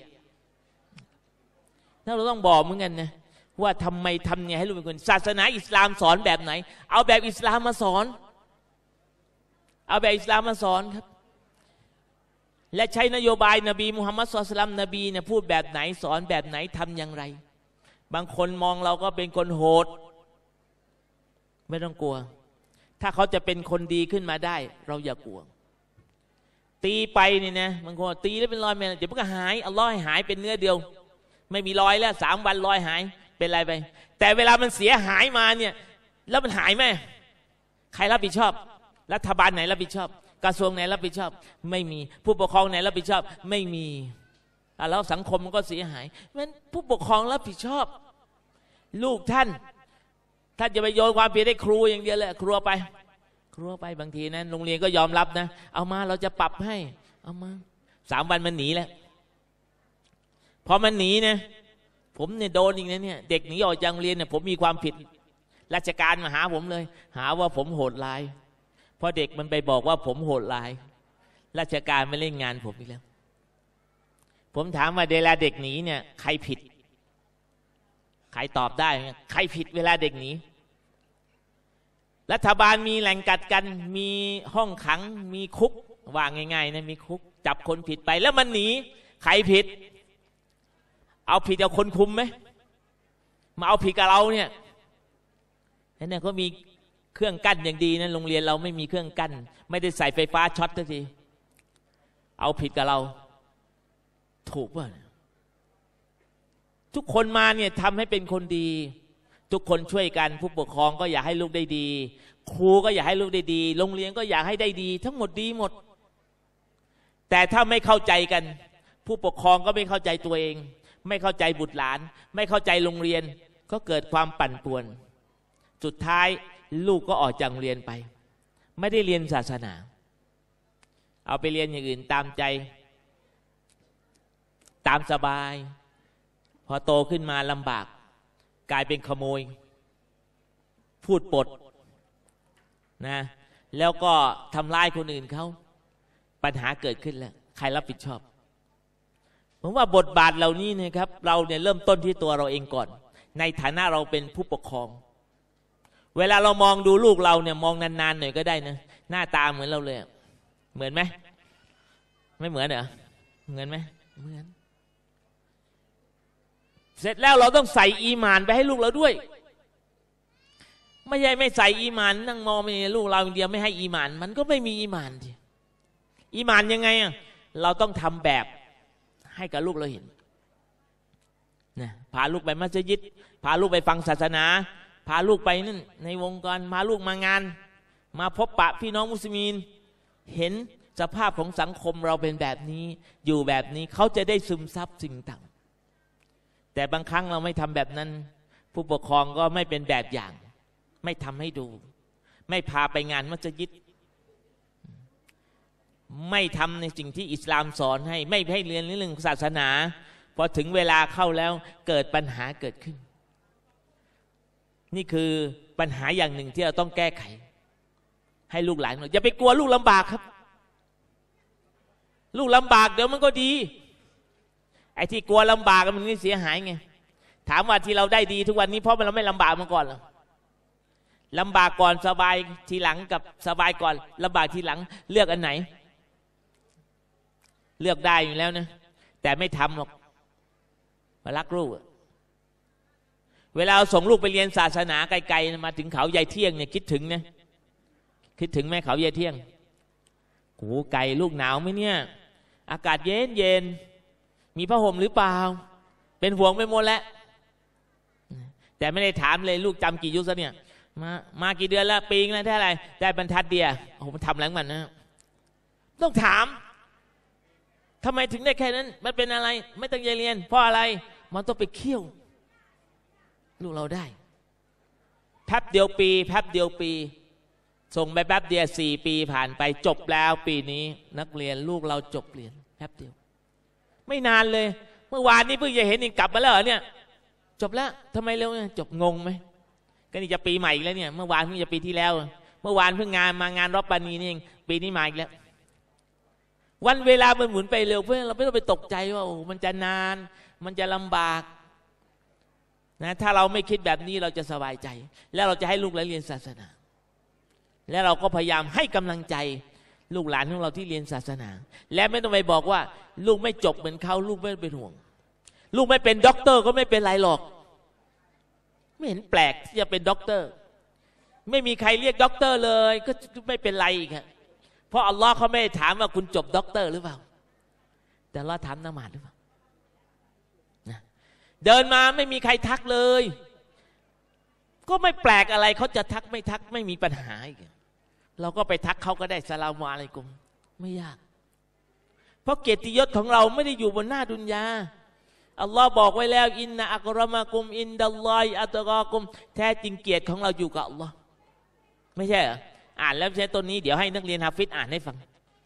เราต้องบอกเหมือนกันนะว่าทำไมทำเนี่ยให้ลูกเป็นคนศาสนาอิสลามสอนแบบไหนเอาแบบอิสลามมาสอนเอาแบบอิสลามมาสอนครับและใช้นโยบายนบีมุฮัมมัดศ็อลลัลลอฮุอะลัยฮิวะซัลลัมนบีเนี่ยพูดแบบไหนสอนแบบไหนทำอย่างไรบางคนมองเราก็เป็นคนโหดไม่ต้องกลัวถ้าเขาจะเป็นคนดีขึ้นมาได้เราอย่ากลัวตีไปนี่นะบางคนตีแล้วเป็นรอยแม่เดี๋ยวมันก็หายอัลลอฮ์ให้หายเป็นเนื้อเดียวไม่มีรอยแล้วสามวันรอยหายเป็นไรไปแต่เวลามันเสียหายมาเนี่ยแล้วมันหายไหมใครรับผิดชอบรัฐบาลไหนรับผิดชอบกระทรวงไหนรับผิดชอบไม่มีผู้ปกครองไหนรับผิดชอบไม่มีแล้วสังคมมันก็เสียหายเพราะฉะนั้นผู้ปกครองรับผิดชอบลูกท่านท่านจะไปโยนความผิดให้ครูอย่างเดียวเลยครัวไปครัวไปบางทีนะโรงเรียนก็ยอมรับนะเอามาเราจะปรับให้เอามาสามวันมันหนีแล้วพอมันหนีนะผมเนี่ยโดนอีกนะเนี่ยเด็กหนีออกจากโรงเรียนเนี่ยผมมีความผิดราชการมาหาผมเลยหาว่าผมโหดร้ายเพราะเด็กมันไปบอกว่าผมโหดร้ายราชการไม่เล่นงานผมอีกแล้วผมถามว่าเวลาเด็กหนีเนี่ยใครผิดใครตอบได้ใครผิดเวลาเด็กหนีรัฐบาลมีแหล่งกักกันมีห้องขังมีคุกว่าง่ายๆนะมีคุกจับคนผิดไปแล้วมันหนีใครผิดเอาผิดเอาคนคุมไหมมาเอาผิดกับเราเนี่ยเนี่ยเขามีเครื่องกั้นอย่างดีนะโรงเรียนเราไม่มีเครื่องกั้นไม่ได้ใส่ไฟฟ้าช็อตทันทีเอาผิดกับเราถูกป่ะทุกคนมาเนี่ยทำให้เป็นคนดีทุกคนช่วยกันผู้ปกครองก็อยากให้ลูกได้ดีครูก็อยากให้ลูกได้ดีโรงเรียนก็อยากให้ได้ดีทั้งหมดดีหมดแต่ถ้าไม่เข้าใจกันผู้ปกครองก็ไม่เข้าใจตัวเองไม่เข้าใจบุตรหลานไม่เข้าใจโรงเรียนก็เกิดความปั่นป่วนสุดท้ายลูกก็ออกจากโรงเรียนไปไม่ได้เรียนศาสนาเอาไปเรียนอย่างอื่นตามใจตามสบายพอโตขึ้นมาลำบากกลายเป็นขโมยพูดปดนะแล้วก็ทำร้ายคนอื่นเขาปัญหาเกิดขึ้นแล้วใครรับผิดชอบผมว่าบทบาทเหล่านี้นะครับเราเนี่ยเริ่มต้นที่ตัวเราเองก่อนในฐานะเราเป็นผู้ปกครองเวลาเรามองดูลูกเราเนี่ยมองนานๆหน่อยก็ได้นะหน้าตาเหมือนเราเลยเหมือนไหมไม่เหมือนเหรอเหมือนไหมเหมือนเสร็จแล้วเราต้องใส่อีหม่านไปให้ลูกเราด้วยไม่ใช่ไม่ใส่อีหม่านนั่งมองไปลูกเราอย่างเดียวไม่ให้อีหม่านมันก็ไม่มีอีหม่านทีอีหม่านยังไงอ่ะเราต้องทำแบบให้กับลูกเราเห็นนะพาลูกไปมัสยิดพาลูกไปฟังศาสนาพาลูกไปนั่นในวงการพาลูกมางานมาพบปะพี่น้องมุสลิมเห็นสภาพของสังคมเราเป็นแบบนี้อยู่แบบนี้เขาจะได้ซึมซับสิ่งต่างแต่บางครั้งเราไม่ทำแบบนั้นผู้ปกครองก็ไม่เป็นแบบอย่างไม่ทำให้ดูไม่พาไปงานมัสยิดไม่ทำในสิ่งที่อิสลามสอนให้ไม่ให้เรียนเรื่องศาสนาพอถึงเวลาเข้าแล้วเกิดปัญหาเกิดขึ้นนี่คือปัญหาอย่างหนึ่งที่เราต้องแก้ไขให้ลูกหลานอย่าไปกลัวลูกลำบากครับลูกลำบากเดี๋ยวมันก็ดีไอ้ที่กลัวลำบากมันนี่เสียหายไงถามว่าที่เราได้ดีทุกวันนี้เพราะเราไม่ลำบากมาก่อนหรอลำบากก่อนสบายทีหลังกับสบายก่อนลำบากทีหลังเลือกอันไหนเลือกได้อยู่แล้วนะแต่ไม่ทำหรอกมารักลูกเวลาส่งลูกไปเรียนศาสนาไกลๆมาถึงเขาใหญ่เที่ยงเนี่ยคิดถึงนะคิดถึงแม่เขาใหญ่เที่ยงโอ้ไกลลูกหนาวไหมเนี่ยอากาศเย็นเย็นมีผ้าห่มหรือเปล่าเป็นห่วงไปหมดแล้วแต่ไม่ได้ถามเลยลูกจำกี่ยุคซะเนี่ยมามากี่เดือนแล้วปีแล้วเท่าไหร่ได้บรรทัดเดียวโอ้มันทำแล้วมันนะต้องถามทำไมถึงได้แค่นั้นมันเป็นอะไรไม่ตั้งใจเรียนเพราะอะไรมันต้องไปเคี่ยวลูกเราได้แป๊บเดียวปีแป๊บเดียวปีส่งไปแป๊บเดียวสี่ปีผ่านไปจบแล้วปีนี้นักเรียนลูกเราจบเรียนแป๊บเดียวไม่นานเลยเมื่อวานนี้เพิ่งจะเห็นอีกกลับมาแล้วเนี่ยจบแล้วทำไมเร็วจบงงไหมก็นี่จะปีใหม่อีกแล้วเนี่ยเมื่อวานเพิ่งจะปีที่แล้วเมื่อวานเพิ่งงานมางานรอบปานีนี่เองปีนี้มาอีกแล้ววันเวลามันหมุนไปเร็วเพื่อนเราไม่ต้องไปตกใจว่าโอ้มันจะนานมันจะลำบากนะถ้าเราไม่คิดแบบนี้เราจะสบายใจแล้วเราจะให้ลูกหลานเรียนศาสนาและเราก็พยายามให้กำลังใจลูกหลานของเราที่เรียนศาสนาและไม่ต้องไปบอกว่าลูกไม่จบเหมือนเขาลูกไม่เป็นห่วงลูกไม่เป็นด็อกเตอร์ก็ไม่เป็นไรหรอกไม่เห็นแปลกที่จะเป็นด็อกเตอร์ไม่มีใครเรียกด็อกเตอร์เลยก็ไม่เป็นไรอีกครับเพราะอัลลอฮ์เขาไม่ได้ถามว่าคุณจบด็อกเตอร์หรือเปล่าแต่อัลลอฮ์ถามละหมาดหรือเปล่านะเดินมาไม่มีใครทักเลยก็ไม่แปลกอะไรเขาจะทักไม่ทักไม่มีปัญหาอีกเราก็ไปทักเขาก็ได้สลามอะลัยกุมไม่ยากเพราะเกียรติยศของเราไม่ได้อยู่บนหน้าดุนยาอัลลอฮ์บอกไว้แล้วอินนะอักรมะกุมอินดัลลอฮิอัตกอกุมแท้จริงเกียรติของเราอยู่กับอัลลอฮ์ไม่ใช่เหรออ่านแล้วใช้ตัวนี้เดี๋ยวให้นักเรียนฮาฟิซอ่านให้ฟัง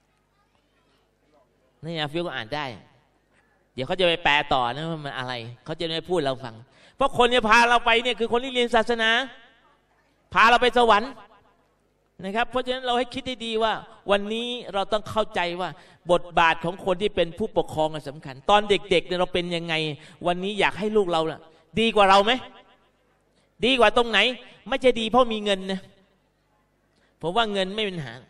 นี่ฮาฟิซก็อ่านได้เดี๋ยวเขาจะไปแปลต่อนะว่ามันอะไรเขาจะไม่พูดเราฟังเพราะคนที่พาเราไปเนี่ยคือคนที่เรียนศาสนาพาเราไปสวรรค์นะครับเพราะฉะนั้นเราให้คิดให้ดีว่าวันนี้เราต้องเข้าใจว่าบทบาทของคนที่เป็นผู้ปกครองสำคัญตอนเด็กๆเนี่ยเราเป็นยังไงวันนี้อยากให้ลูกเราล่ะดีกว่าเราไหมดีกว่าตรงไหนไม่ใช่ดีเพราะมีเงินนะผมว่าเงินไม่เป็นปัญหา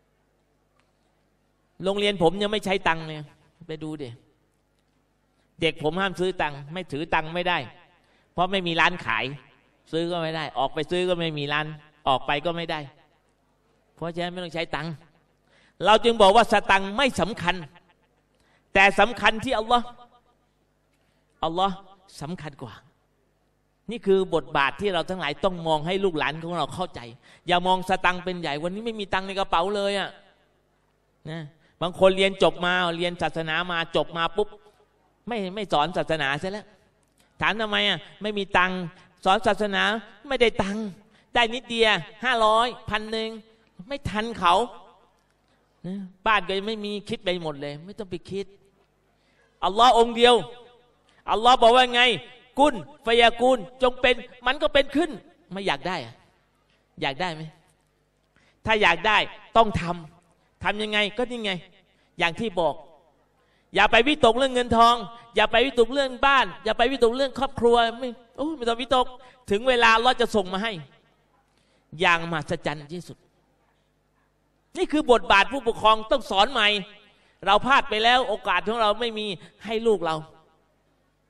โรงเรียนผมยังไม่ใช้ตังค์เลยไปดูดิเด็กผมห้ามซื้อตังค์ไม่ถือตังค์ไม่ได้เพราะไม่มีร้านขายซื้อก็ไม่ได้ออกไปซื้อก็ไม่มีร้านออกไปก็ไม่ได้เพราะฉะนั้นไม่ต้องใช้ตังค์เราจึงบอกว่าสตังค์ไม่สำคัญแต่สำคัญที่อัลลอฮ์อัลลอฮ์สำคัญกว่านี่คือบทบาทที่เราทั้งหลายต้องมองให้ลูกหลานของเราเข้าใจอย่ามองสตังค์เป็นใหญ่วันนี้ไม่มีตังค์ในกระเป๋าเลยอ่ะนะบางคนเรียนจบมาเรียนศาสนามาจบมาปุ๊บไม่ไม่สอนศาสนาใช่แล้วถามทำไมอ่ะไม่มีตังค์สอนศาสนาไม่ได้ตังค์ได้นิดเดียวห้าร้อยพันหนึ่งไม่ทันเขานะบ้านก็ไม่มีคิดไปหมดเลยไม่ต้องไปคิดอัลลอฮ์องเดียวอัลลอฮ์บอกว่าไงกุลฟยากุลจงเป็นมันก็เป็นขึ้นไม่อยากได้อ่ะอยากได้ไหมถ้าอยากได้ต้องทำทำยังไงก็นี่ไงอย่างที่บอกอย่าไปวิตกเรื่องเงินทองอย่าไปวิตกเรื่องบ้านอย่าไปวิตกเรื่องครอบครัวไม่โอ้ไม่ต้องวิตกถึงเวลาอัลเลาะห์จะส่งมาให้อย่างมหัศจรรย์ที่สุดนี่คือบทบาทผู้ปกครองต้องสอนใหม่เราพลาดไปแล้วโอกาสของเราไม่มีให้ลูกเรา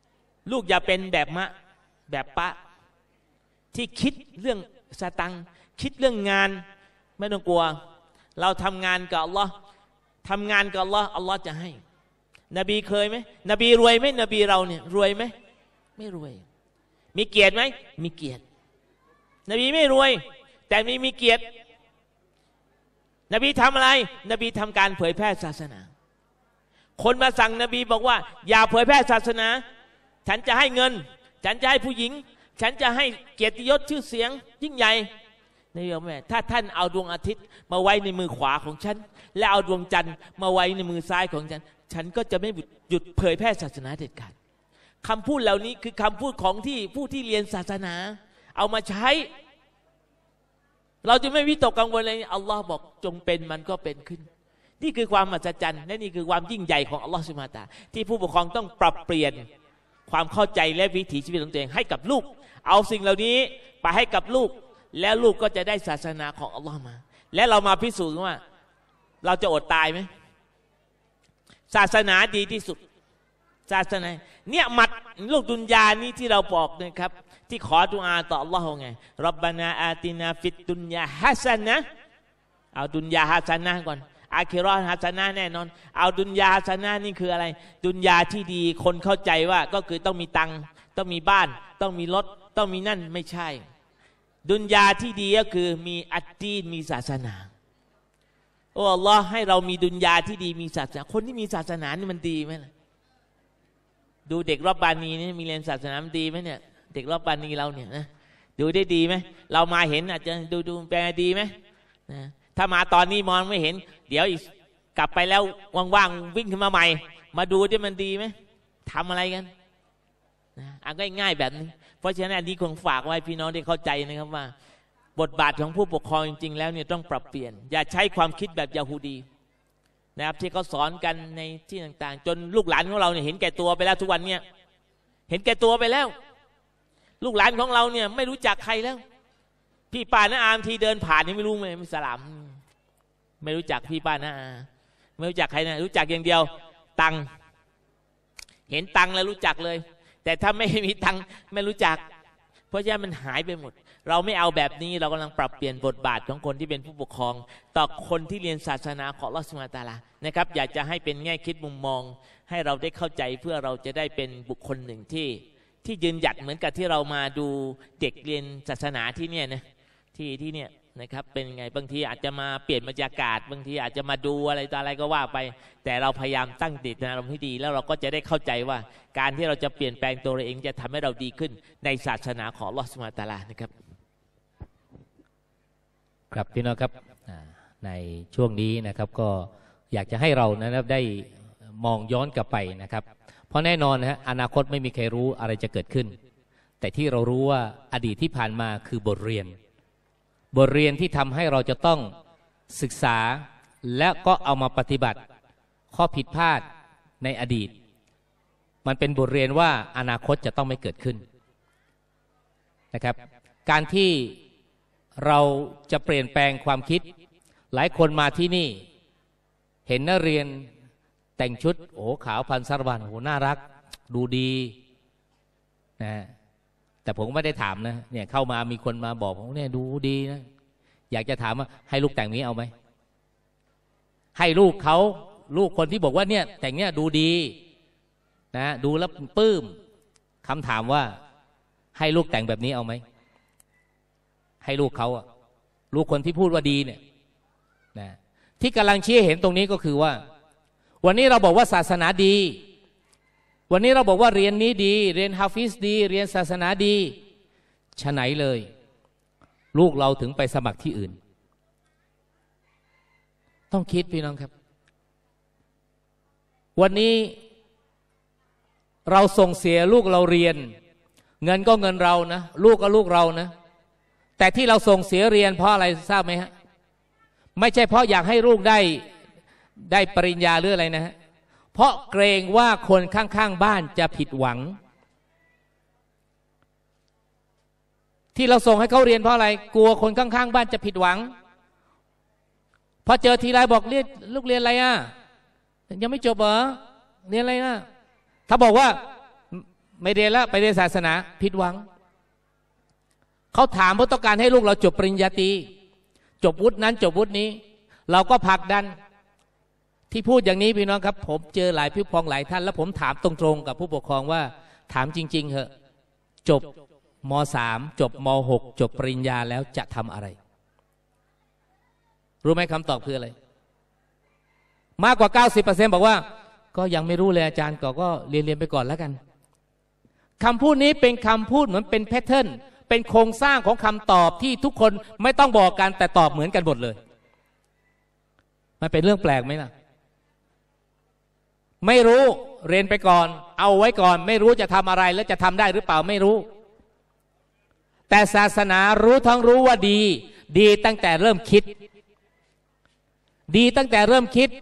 ลูกอย่าเป็นแบบมะแบบปะที่คิดเรื่องสตังค์คิดเรื่องงานไม่ต้องกลัวเราทำงานกับอัลลอฮ์ทำงานกับอัลลอฮ์อัลลอฮ์จะให้นบีเคยไหมนบีรวยไหมนบีเราเนี่ยรวยไหมไม่รวยมีเกียรติไหมมีเกียรตินบีไม่รวยแต่มีมีเกียรตินบีทำอะไรนบีทำการเผยแพร่ศาสนาคนมาสั่งนบีบอกว่าอย่าเผยแพร่ศาสนาฉันจะให้เงินฉันจะให้ผู้หญิงฉันจะให้เกียรติยศชื่อเสียงยิ่งใหญ่นบีบอกแม่ถ้าท่านเอาดวงอาทิตย์มาไว้ในมือขวาของฉันและเอาดวงจันทร์มาไว้ในมือซ้ายของฉันฉันก็จะไม่หยุดเผยแพร่ศาสนาเด็ดขาดคำพูดเหล่านี้คือคำพูดของที่ผู้ที่เรียนศาสนาเอามาใช้เราจะไม่วิตกกังวลเลยอัลลอฮ์บอกจงเป็นมันก็เป็นขึ้นนี่คือความมหัศจรรย์และนี่คือความยิ่งใหญ่ของอัลลอฮ์ซุบฮานะฮูวะตะอาลาที่ผู้ปกครองต้องปรับเปลี่ยนความเข้าใจและวิถีชีวิตของตัวเองให้กับลูกเอาสิ่งเหล่านี้ไปให้กับลูกแล้วลูกก็จะได้ศาสนาของอัลลอฮ์มาและเรามาพิสูจน์ว่าเราจะอดตายไหมศาสนาดีที่สุดศาสนาเนี่ยมัดโลกดุนยานี้ที่เราบอกนะครับที่ขอดุอาต่ออัลลอฮ์ไงรับบานาอาตินาฟิดดุนยาฮัสนะเอาดุนยาฮัสนะก่อนอาคิเราะห์ฮัสนะแน่นอนเอาดุนยาฮัสนะนี่คืออะไรดุนยาที่ดีคนเข้าใจว่าก็คือต้องมีตังค์ต้องมีบ้านต้องมีรถต้องมีนั่นไม่ใช่ดุนยาที่ดีก็คือมีอัตตีนมีศาสนาโอ้อัลลอฮ์ให้เรามีดุนยาที่ดีมีศาสนาคนที่มีศาสนานี่มันดีไหมล่ะดูเด็กรอบบานีนี่มีเรียนศาสนามันดีไหมเนี่ยเด็กรอบบานีเราเนี่ยนะดูได้ดีไหมเรามาเห็นอาจจะดูดูแปลดีไหมนะถ้ามาตอนนี้มองไม่เห็นเดี๋ยวอีกกลับไปแล้วว่างๆวิ่งขึ้นมาใหม่มาดูที่มันดีไหมทำอะไรกันนะอ่ะง่ายๆแบบนี้เพราะฉะนั้นอันนี้คงฝากไว้พี่น้องได้เข้าใจนะครับว่าบทบาทของผู้ปกครองจริงๆแล้วเนี่ยต้องปรับเปลี่ยนอย่าใช้ความคิดแบบยะฮูดีนะครับที่เขาสอนกันในที่ต่างๆจนลูกหลานของเราเนี่ยเห็นแก่ตัวไปแล้วทุกวันเนี่ยเห็นแก่ตัวไปแล้วลูกหลานของเราเนี่ยไม่รู้จักใครแล้วพี่ป้าน้าอามทีเดินผ่านนี่ไม่รู้ไหมไม่สลามไม่รู้จักพี่ป้าน้าอาไม่รู้จักใครนะรู้จักอย่างเดียวตังเห็นตังแล้วรู้จักเลยแต่ถ้าไม่มีตังไม่รู้จักเพราะฉะนั้นมันหายไปหมดเราไม่เอาแบบนี้เรากำลังปรับเปลี่ยนบทบาทของคนที่เป็นผู้ปกครองต่อคนที่เรียนศาสนาของอัลเลาะห์ซุบฮานะฮูวะตะอาลานะครับอยากจะให้เป็นแง่คิดมุมมองให้เราได้เข้าใจเพื่อเราจะได้เป็นบุคคลหนึ่งที่ที่ยืนหยัดเหมือนกับที่เรามาดูเด็กเรียนศาสนาที่เนี่ยนะที่ที่เนี่ยนะครับเป็นไงบางทีอาจจะมาเปลี่ยนบรรยากาศบางทีอาจจะมาดูอะไรต่ออะไรก็ว่าไปแต่เราพยายามตั้งจิตอารมณ์ให้ดีแล้วเราก็จะได้เข้าใจว่าการที่เราจะเปลี่ยนแปลงตัวเราเองจะทำให้เราดีขึ้นในศาสนาของอัลเลาะห์ซุบฮานะฮูวะตะอาลานะครับครับพี่น้องครับในช่วงนี้นะครับก็อยากจะให้เรานะครับได้มองย้อนกลับไปนะครับเพราะแน่นอนนะฮะอนาคตไม่มีใครรู้อะไรจะเกิดขึ้นแต่ที่เรารู้ว่าอดีตที่ผ่านมาคือบทเรียนบทเรียนที่ทำให้เราจะต้องศึกษาและก็เอามาปฏิบัติข้อผิดพลาดในอดีตมันเป็นบทเรียนว่าอนาคตจะต้องไม่เกิดขึ้นนะครับการที่เราจะเปลี่ยนแปลงความคิดหลายคนมาที่นี่เห็นนักเรียนแต่งชุดโอ้ขาวพันสารวันโอ้น่ารักดูดีนะแต่ผมไม่ได้ถามนะเนี่ยเข้ามามีคนมาบอกผมเนี่ยดูดีนะอยากจะถามว่าให้ลูกแต่งนี้เอาไหมให้ลูกเขาลูกคนที่บอกว่าเนี่ยแต่งเนี้ยดูดีนะดูแล้วปลื้มคำถามว่าให้ลูกแต่งแบบนี้เอาไหมให้ลูกเขาอะลูกคนที่พูดว่าดีเนี่ยนะที่กำลังชี้เห็นตรงนี้ก็คือว่าวันนี้เราบอกว่าศาสนาดีวันนี้เราบอกว่าเรียนนี้ดีเรียนฮาฟิซดีเรียนศาสนาดีฉะไหนเลยลูกเราถึงไปสมัครที่อื่นต้องคิดพี่น้องครับวันนี้เราส่งเสียลูกเราเรียนเงินก็เงินเรานะลูกก็ลูกเรานะแต่ที่เราส่งเสียเรียนเพราะอะไรทราบไหมฮะไม่ใช่เพราะอยากให้ลูกได้ได้ปริญญาหรืออะไรนะฮะเพราะเกรงว่าคนข้างๆบ้านจะผิดหวังที่เราส่งให้เขาเรียนเพราะอะไรกลัวคนข้างๆบ้านจะผิดหวังพอเจอทีไรบอกเรียนลูกเรียนอะไรอ่ะยังไม่จบเหรอเรียนอะไรนะถ้าบอกว่าไม่เรียนแล้วไปเรียนศาสนาผิดหวังเขาถามเพราะต้องการให้ลูกเราจบปริญญาตรีจบวุฒินั้นจบวุฒินี้เราก็ผลักดันที่พูดอย่างนี้พี่น้องครับผมเจอหลายผู้ปกครองหลายท่านแล้วผมถามตรงๆกับผู้ปกครองว่าถามจริงๆเหอะจบม.สาม จบม.หก จบปริญญาแล้วจะทำอะไรรู้ไหมคำตอบคืออะไรมากกว่า เก้าสิบเปอร์เซ็นต์ บอกว่าก็ยังไม่รู้เลยอาจารย์ก็ก็เรียนเรียนไปก่อนแล้วกันคำพูดนี้เป็นคำพูดเหมือนเป็นแพทเทิร์นเป็นโครงสร้างของคำตอบที่ทุกคนไม่ต้องบอกกันแต่ตอบเหมือนกันหมดเลยมันเป็นเรื่องแปลกไหมล่ะไม่รู้เรียนไปก่อนเอาไว้ก่อนไม่รู้จะทำอะไรและจะทำได้หรือเปล่าไม่รู้แต่ศาสนารู้ทั้งรู้ว่าดีดีตั้งแต่เริ่มคิดดีตั้งแต่เริ่มคิด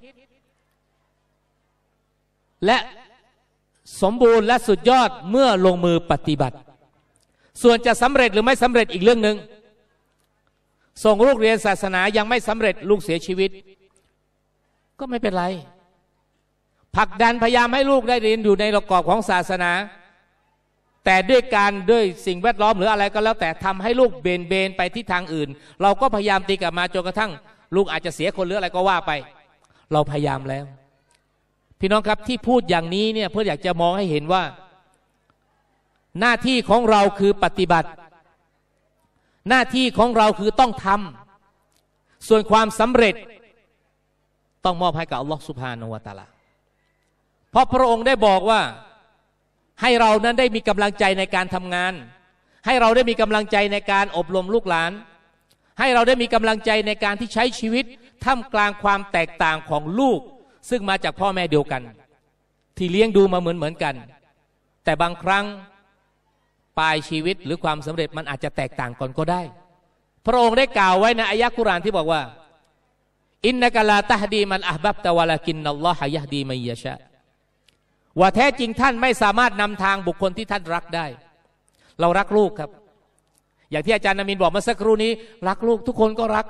และสมบูรณ์และสุดยอดเมื่อลงมือปฏิบัติส่วนจะสำเร็จหรือไม่สำเร็จอีกเรื่องหนึ่งส่งลูกเรียนศาสนายังไม่สำเร็จลูกเสียชีวิตก็ไม่เป็นไรผลักดันพยายามให้ลูกได้เรียนอยู่ในระกอบของศาสนาแต่ด้วยการด้วยสิ่งแวดล้อมหรืออะไรก็แล้วแต่ทำให้ลูกเบนเบนไปที่ทางอื่นเราก็พยายามตีกลับมาจนกระทั่งลูกอาจจะเสียคนหรืออะไรก็ว่าไปเราพยายามแล้วพี่น้องครับที่พูดอย่างนี้เนี่ยเพื่ออยากจะมองให้เห็นว่าหน้าที่ของเราคือปฏิบัติหน้าที่ของเราคือต้องทำส่วนความสำเร็จต้องมอบให้กับอัลลอฮฺซุบฮานะฮูวะตะอาลาเพราะพระองค์ได้บอกว่าให้เรานั้นได้มีกำลังใจในการทำงานให้เราได้มีกำลังใจในการอบรมลูกหลานให้เราได้มีกำลังใจในการที่ใช้ชีวิตท่ามกลางความแตกต่างของลูกซึ่งมาจากพ่อแม่เดียวกันที่เลี้ยงดูมาเหมือนเหมือนกันแต่บางครั้งปลายชีวิตหรือความสำเร็จมันอาจจะแตกต่างกันก็ได้พระองค์ได้กล่าวไว้ในอายะห์กุรอานที่บอกว่าอินนะกะลาตะฮดีมันอะห์บับตะวะลากินนัลลอฮะยะฮดีมันยะชาว่าแท้จริงท่านไม่สามารถนำทางบุคคลที่ท่านรักได้เรารักลูกครับอย่างที่อาจารย์นามินบอกเมื่อสักครู่นี้รักลูกทุกคนก็รัก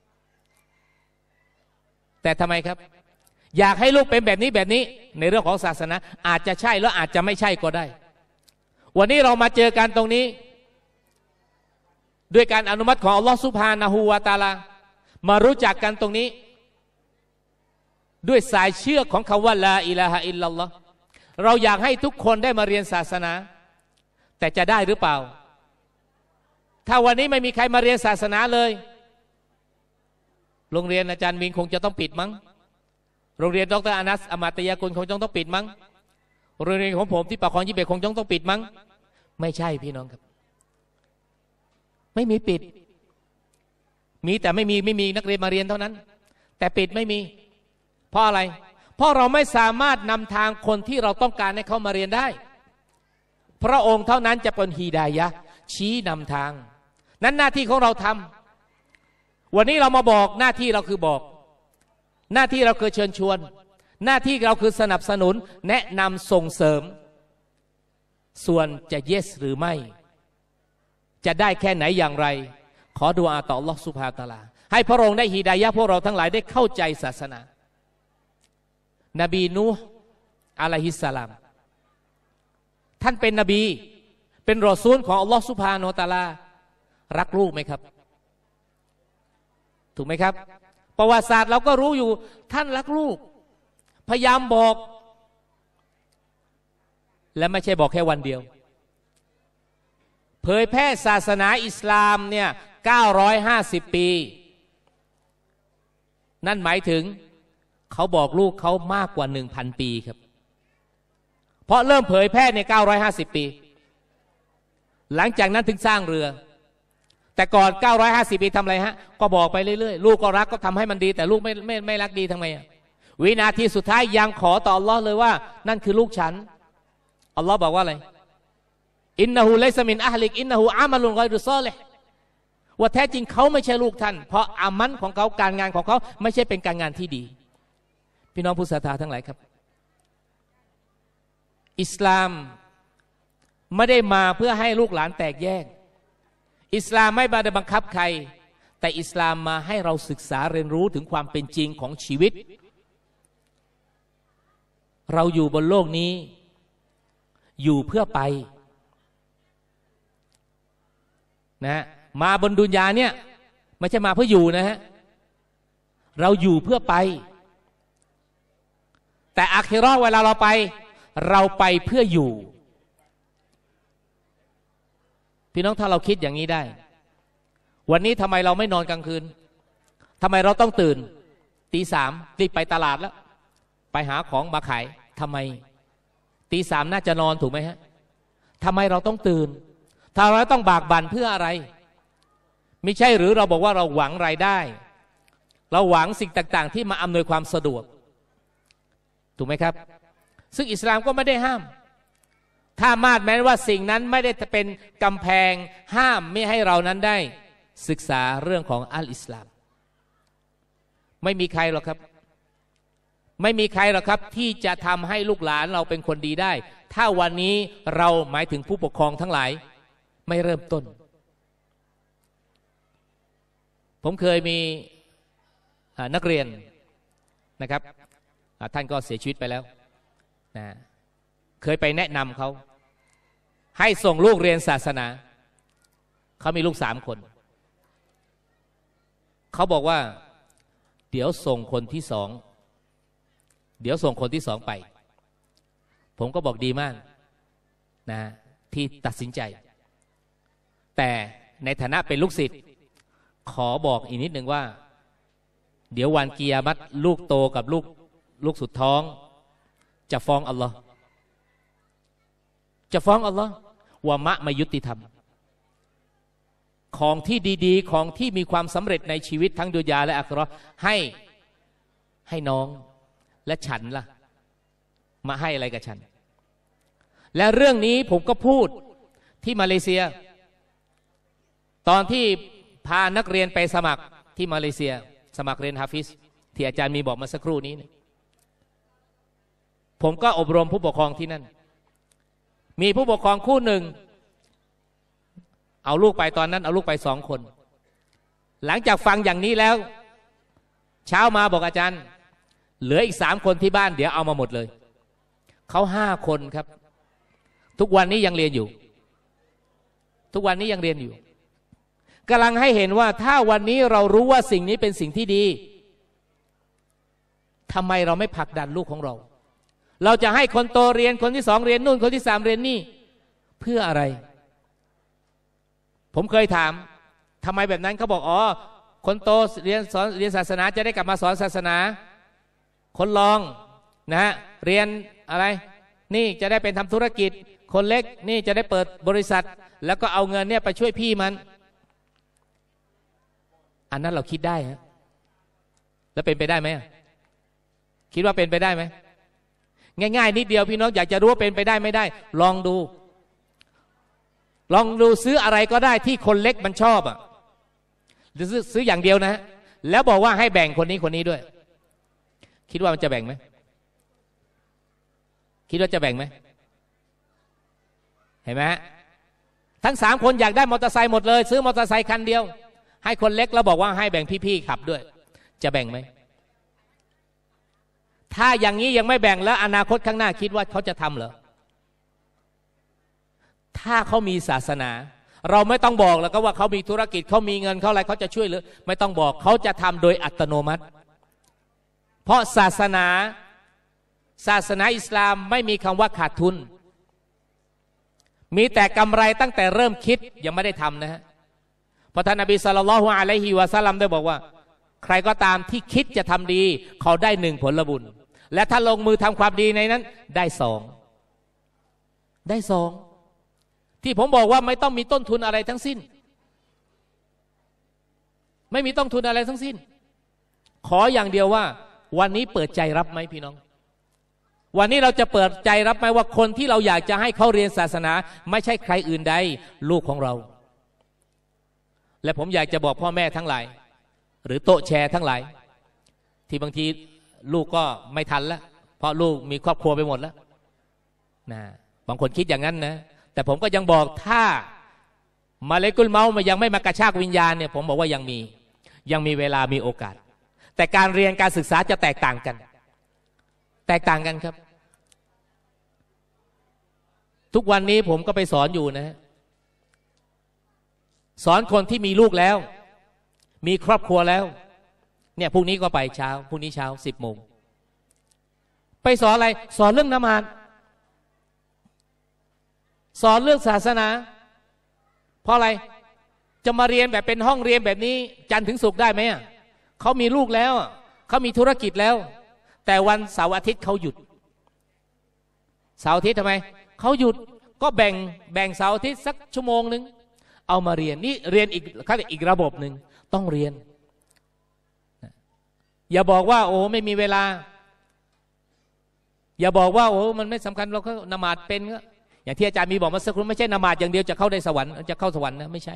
แต่ทำไมครับอยากให้ลูกเป็นแบบนี้แบบนี้ในเรื่องของศาสนาอาจจะใช่แล้วอาจจะไม่ใช่ก็ได้วันนี้เรามาเจอกันตรงนี้ด้วยการอนุมัติของอัลลอฮฺซุบฮานะฮูวะตะอาลามารู้จักกันตรงนี้ด้วยสายเชือกของคำว่าลาอิลาฮะอิลลัลลอฮ์เราอยากให้ทุกคนได้มาเรียนศาสนาแต่จะได้หรือเปล่าถ้าวันนี้ไม่มีใครมาเรียนศาสนาเลยโรงเรียนอาจารย์มินคงจะต้องปิดมั้งโรงเรียนดรอานัสอามาตยากุลคงจะต้องปิดมั้งโรงเรียนของผมที่ปากคลองยี่สิบเอ็ดคงจะต้องปิดมั้งไม่ใช่พี่น้องครับไม่มีปิดมีแต่ไม่มีไม่มีนักเรียนมาเรียนเท่านั้นแต่ปิดไม่มีเพราะอะไรเพราะเราไม่สามารถนำทางคนที่เราต้องการให้เขามาเรียนได้พระองค์เท่านั้นจะเป็นฮีดายะห์ชี้นำทางนั้นหน้าที่ของเราทำวันนี้เรามาบอกหน้าที่เราคือบอกหน้าที่เราคือเชิญชวนหน้าที่เราคือสนับสนุนแนะนำส่งเสริมส่วนจะ yes หรือไม่จะได้แค่ไหนอย่างไรขอดุอาต่ออัลลอฮฺซุบฮานะฮูวะตะอาลาให้พระองค์ได้ฮีดายะห์พวกเราทั้งหลายได้เข้าใจศาสนานบีนูห์อะลัยฮิสสลามท่านเป็นนบีเป็นรอซูลของอัลลอฮฺซุบฮานะฮูวะตะอาลารักลูกไหมครับถูกไหมครับประวัติศาสตร์เราก็รู้อยู่ท่านรักลูกพยายามบอกและไม่ใช่บอกแค่วันเดียวเผยแพร่ศาสนาอิสลามเนี่ยเก้าร้อยห้าสิบปีนั่นหมายถึงเขาบอกลูกเขามากกว่า หนึ่งพัน ปีครับเพราะเริ่มเผยแพร่ในเก้าร้อยห้าสิบปีหลังจากนั้นถึงสร้างเรือแต่ก่อนเก้าร้อยห้าสิบปีทำอะไรฮะก็บอกไปเรื่อยๆลูกก็รักก็ทำให้มันดีแต่ลูกไม่ไม่ไม่รักดีทำไมอ่ะวินาทีสุดท้ายยังขอต่ออัลลอฮ์เลยว่านั่นคือลูกฉันอัลลอฮ์บอกว่าอะไรอินนะฮูไลซะมินอะฮลิกอินนะฮูอามัลุนกอยรุซอลิฮ์ว่าแท้จริงเขาไม่ใช่ลูกท่านเพราะอามันของเขาการงานของเขาไม่ใช่เป็นการงานที่ดีพี่น้องผู้ศรัทธาทั้งหลายครับอิสลามไม่ได้มาเพื่อให้ลูกหลานแตกแยกอิสลามไม่ได้บังคับใครแต่อิสลามมาให้เราศึกษาเรียนรู้ถึงความเป็นจริงของชีวิตเราอยู่บนโลกนี้อยู่เพื่อไปนะฮะมาบนดุนยาเนี่ยไม่ใช่มาเพื่ออยู่นะฮะเราอยู่เพื่อไปแต่อาคิเราะห์เวลาเราไปเราไปเพื่ออยู่พี่น้องถ้าเราคิดอย่างนี้ได้วันนี้ทำไมเราไม่นอนกลางคืนทำไมเราต้องตื่นตีสามรีบไปตลาดแล้วไปหาของมาขายทำไมตีสามน่าจะนอนถูกไหมฮะทำไมเราต้องตื่นถ้าเราต้องบากบั่นเพื่ออะไรไม่ใช่หรือเราบอกว่าเราหวังรายได้เราหวังสิ่งต่างๆที่มาอำนวยความสะดวกถูกไหมครับซึ่งอิสลามก็ไม่ได้ห้ามถ้ามาดแม้ว่าสิ่งนั้นไม่ได้เป็นกำแพงห้ามไม่ให้เรานั้นได้ศึกษาเรื่องของอัลอิสลามไม่มีใครหรอกครับไม่มีใครหรอกครับที่จะทำให้ลูกหลานเราเป็นคนดีได้ถ้าวันนี้เราหมายถึงผู้ปกครองทั้งหลายไม่เริ่มต้นผมเคยมีนักเรียนนะครับท่านก็เสียชีวิตไปแล้วนะเคยไปแนะนำเขาให้ส่งลูกเรียนศาสนาเขามีลูกสามคนเขาบอกว่าเดี๋ยวส่งคนที่สองเดี๋ยวส่งคนที่สองไปผมก็บอกดีมากนะที่ตัดสินใจแต่ในฐานะเป็นลูกศิษย์ขอบอกอีกนิดหนึ่งว่าเดี๋ยววันกิยามะฮ์ลูกโตกับลูกลูกสุดท้องจะฟ้องอัลลอฮ์จะฟ้องอัลลอฮ์ว่ามะไม่ยุติธรรมของที่ดีๆของที่มีความสำเร็จในชีวิตทั้งดุนยาและอาคิเราะห์ให้ให้น้องและฉันล่ะมาให้อะไรกับฉันและเรื่องนี้ผมก็พูดที่มาเลเซียตอนที่พานักเรียนไปสมัครที่มาเลเซียสมัครเรียนฮาฟิซที่อาจารย์มีบอกมาสักครู่นี้นะผมก็อบรมผู้ปกครองที่นั่นมีผู้ปกครองคู่หนึ่งเอาลูกไปตอนนั้นเอาลูกไปสองคนหลังจากฟังอย่างนี้แล้วเช้ามาบอกอาจารย์เหลืออีกสามคนที่บ้านเดี๋ยวเอามาหมดเลยเขาห้าคนครับทุกวันนี้ยังเรียนอยู่ทุกวันนี้ยังเรียนอยู่กำลังให้เห็นว่าถ้าวันนี้เรารู้ว่าสิ่งนี้เป็นสิ่งที่ดีทำไมเราไม่ผลักดันลูกของเราเราจะให้คนโตเรียนคนที่สองเรียนนู่นคนที่สามเรียนนี่เพื่ออะไรผมเคยถามทำไมแบบนั้นเขาบอกอ๋อคนโตเรียนสอนเรียนศาสนาจะได้กลับมาสอนศาสนาคนรองนะฮะเรียนอะไรนี่จะได้เป็นทำธุรกิจคนเล็กนี่จะได้เปิดบริษัทแล้วก็เอาเงินเนี่ยไปช่วยพี่มันอันนั้นเราคิดได้ฮะแล้วเป็นไปได้ไหมคิดว่าเป็นไปได้ไหมง่ายๆนิดเดียวพี่น้องอยากจะรู้ว่าเป็นไปได้ไม่ได้ลองดูลองดูซื้ออะไรก็ได้ที่คนเล็กมันชอบอ่ะหรือซื้ออย่างเดียวนะแล้วบอกว่าให้แบ่งคนนี้คนนี้ด้วยคิดว่ามันจะแบ่งไหมคิดว่าจะแบ่งไหมเห็นไหมทั้งสามคนอยากได้มอเตอร์ไซค์หมดเลยซื้อมอเตอร์ไซค์คันเดียวให้คนเล็กแล้วบอกว่าให้แบ่งพี่ๆขับด้วยจะแบ่งไหมถ้าอย่างนี้ยังไม่แบ่งแล้วอนาคตข้างหน้าคิดว่าเขาจะทำเหรอถ้าเขามีศาสนาเราไม่ต้องบอกแล้วก็ว่าเขามีธุรกิจเขามีเงินเขาอะไรเขาจะช่วยหรือไม่ต้องบอกเขาจะทำโดยอัตโนมัติเพราะศาสนาศาสนาอิสลามไม่มีคำว่าขาดทุนมีแต่กำไรตั้งแต่เริ่มคิดยังไม่ได้ทำนะฮะเพราะท่านนบีศ็อลลัลลอฮุอะลัยฮิวะซัลลัมได้บอกว่าใครก็ตามที่คิดจะทำดีเขาได้หนึ่งผลบุญและถ้าลงมือทำความดีในนั้นได้สองได้สองที่ผมบอกว่าไม่ต้องมีต้นทุนอะไรทั้งสิ้นไม่มีต้นทุนอะไรทั้งสิ้นขออย่างเดียวว่าวันนี้เปิดใจรับไหมพี่น้องวันนี้เราจะเปิดใจรับไหมว่าคนที่เราอยากจะให้เขาเรียนศาสนาไม่ใช่ใครอื่นใดลูกของเราและผมอยากจะบอกพ่อแม่ทั้งหลายหรือโต๊ะแชร์ทั้งหลายที่บางทีลูกก็ไม่ทันแล้วเพราะลูกมีครอบครัวไปหมดแล้วนะบางคนคิดอย่างนั้นนะแต่ผมก็ยังบอกถ้ามาเลกุลเมาส์มันยังไม่มากระชากวิญญาณเนี่ยผมบอกว่ายังมียังมีเวลามีโอกาสแต่การเรียนการศึกษาจะแตกต่างกันแตกต่างกันครับทุกวันนี้ผมก็ไปสอนอยู่นะฮะสอนคนที่มีลูกแล้วมีครอบครัวแล้วเนี่ยพรุ่งนี้ก็ไปเช้าพรุ่งนี้เช้าสิบโมงไปสอนอะไรสอนเรื่องนมาดสอนเรื่องศาสนาเพราะอะไรจะมาเรียนแบบเป็นห้องเรียนแบบนี้จันทร์ถึงศุกร์ได้ไหมอ่ะเขามีลูกแล้วเขามีธุรกิจแล้วแต่วันเสาร์อาทิตย์เขาหยุดเสาร์อาทิตย์ทำไมเขาหยุดก็แบ่งแบ่งเสาร์อาทิตย์สักชั่วโมงนึงเอามาเรียนนี่เรียนอีกเขาเรียกอีกระบบหนึ่งต้องเรียนอย่าบอกว่าโอ้ไม่มีเวลาอย่าบอกว่าโอ้มันไม่สำคัญเราก็นมาดเป็นก็อย่างที่อาจารย์มีบอกมาสักครู่ไม่ใช่นมาดอย่างเดียวจะเข้าได้สวรรค์จะเข้าสวรรค์นะไม่ใช่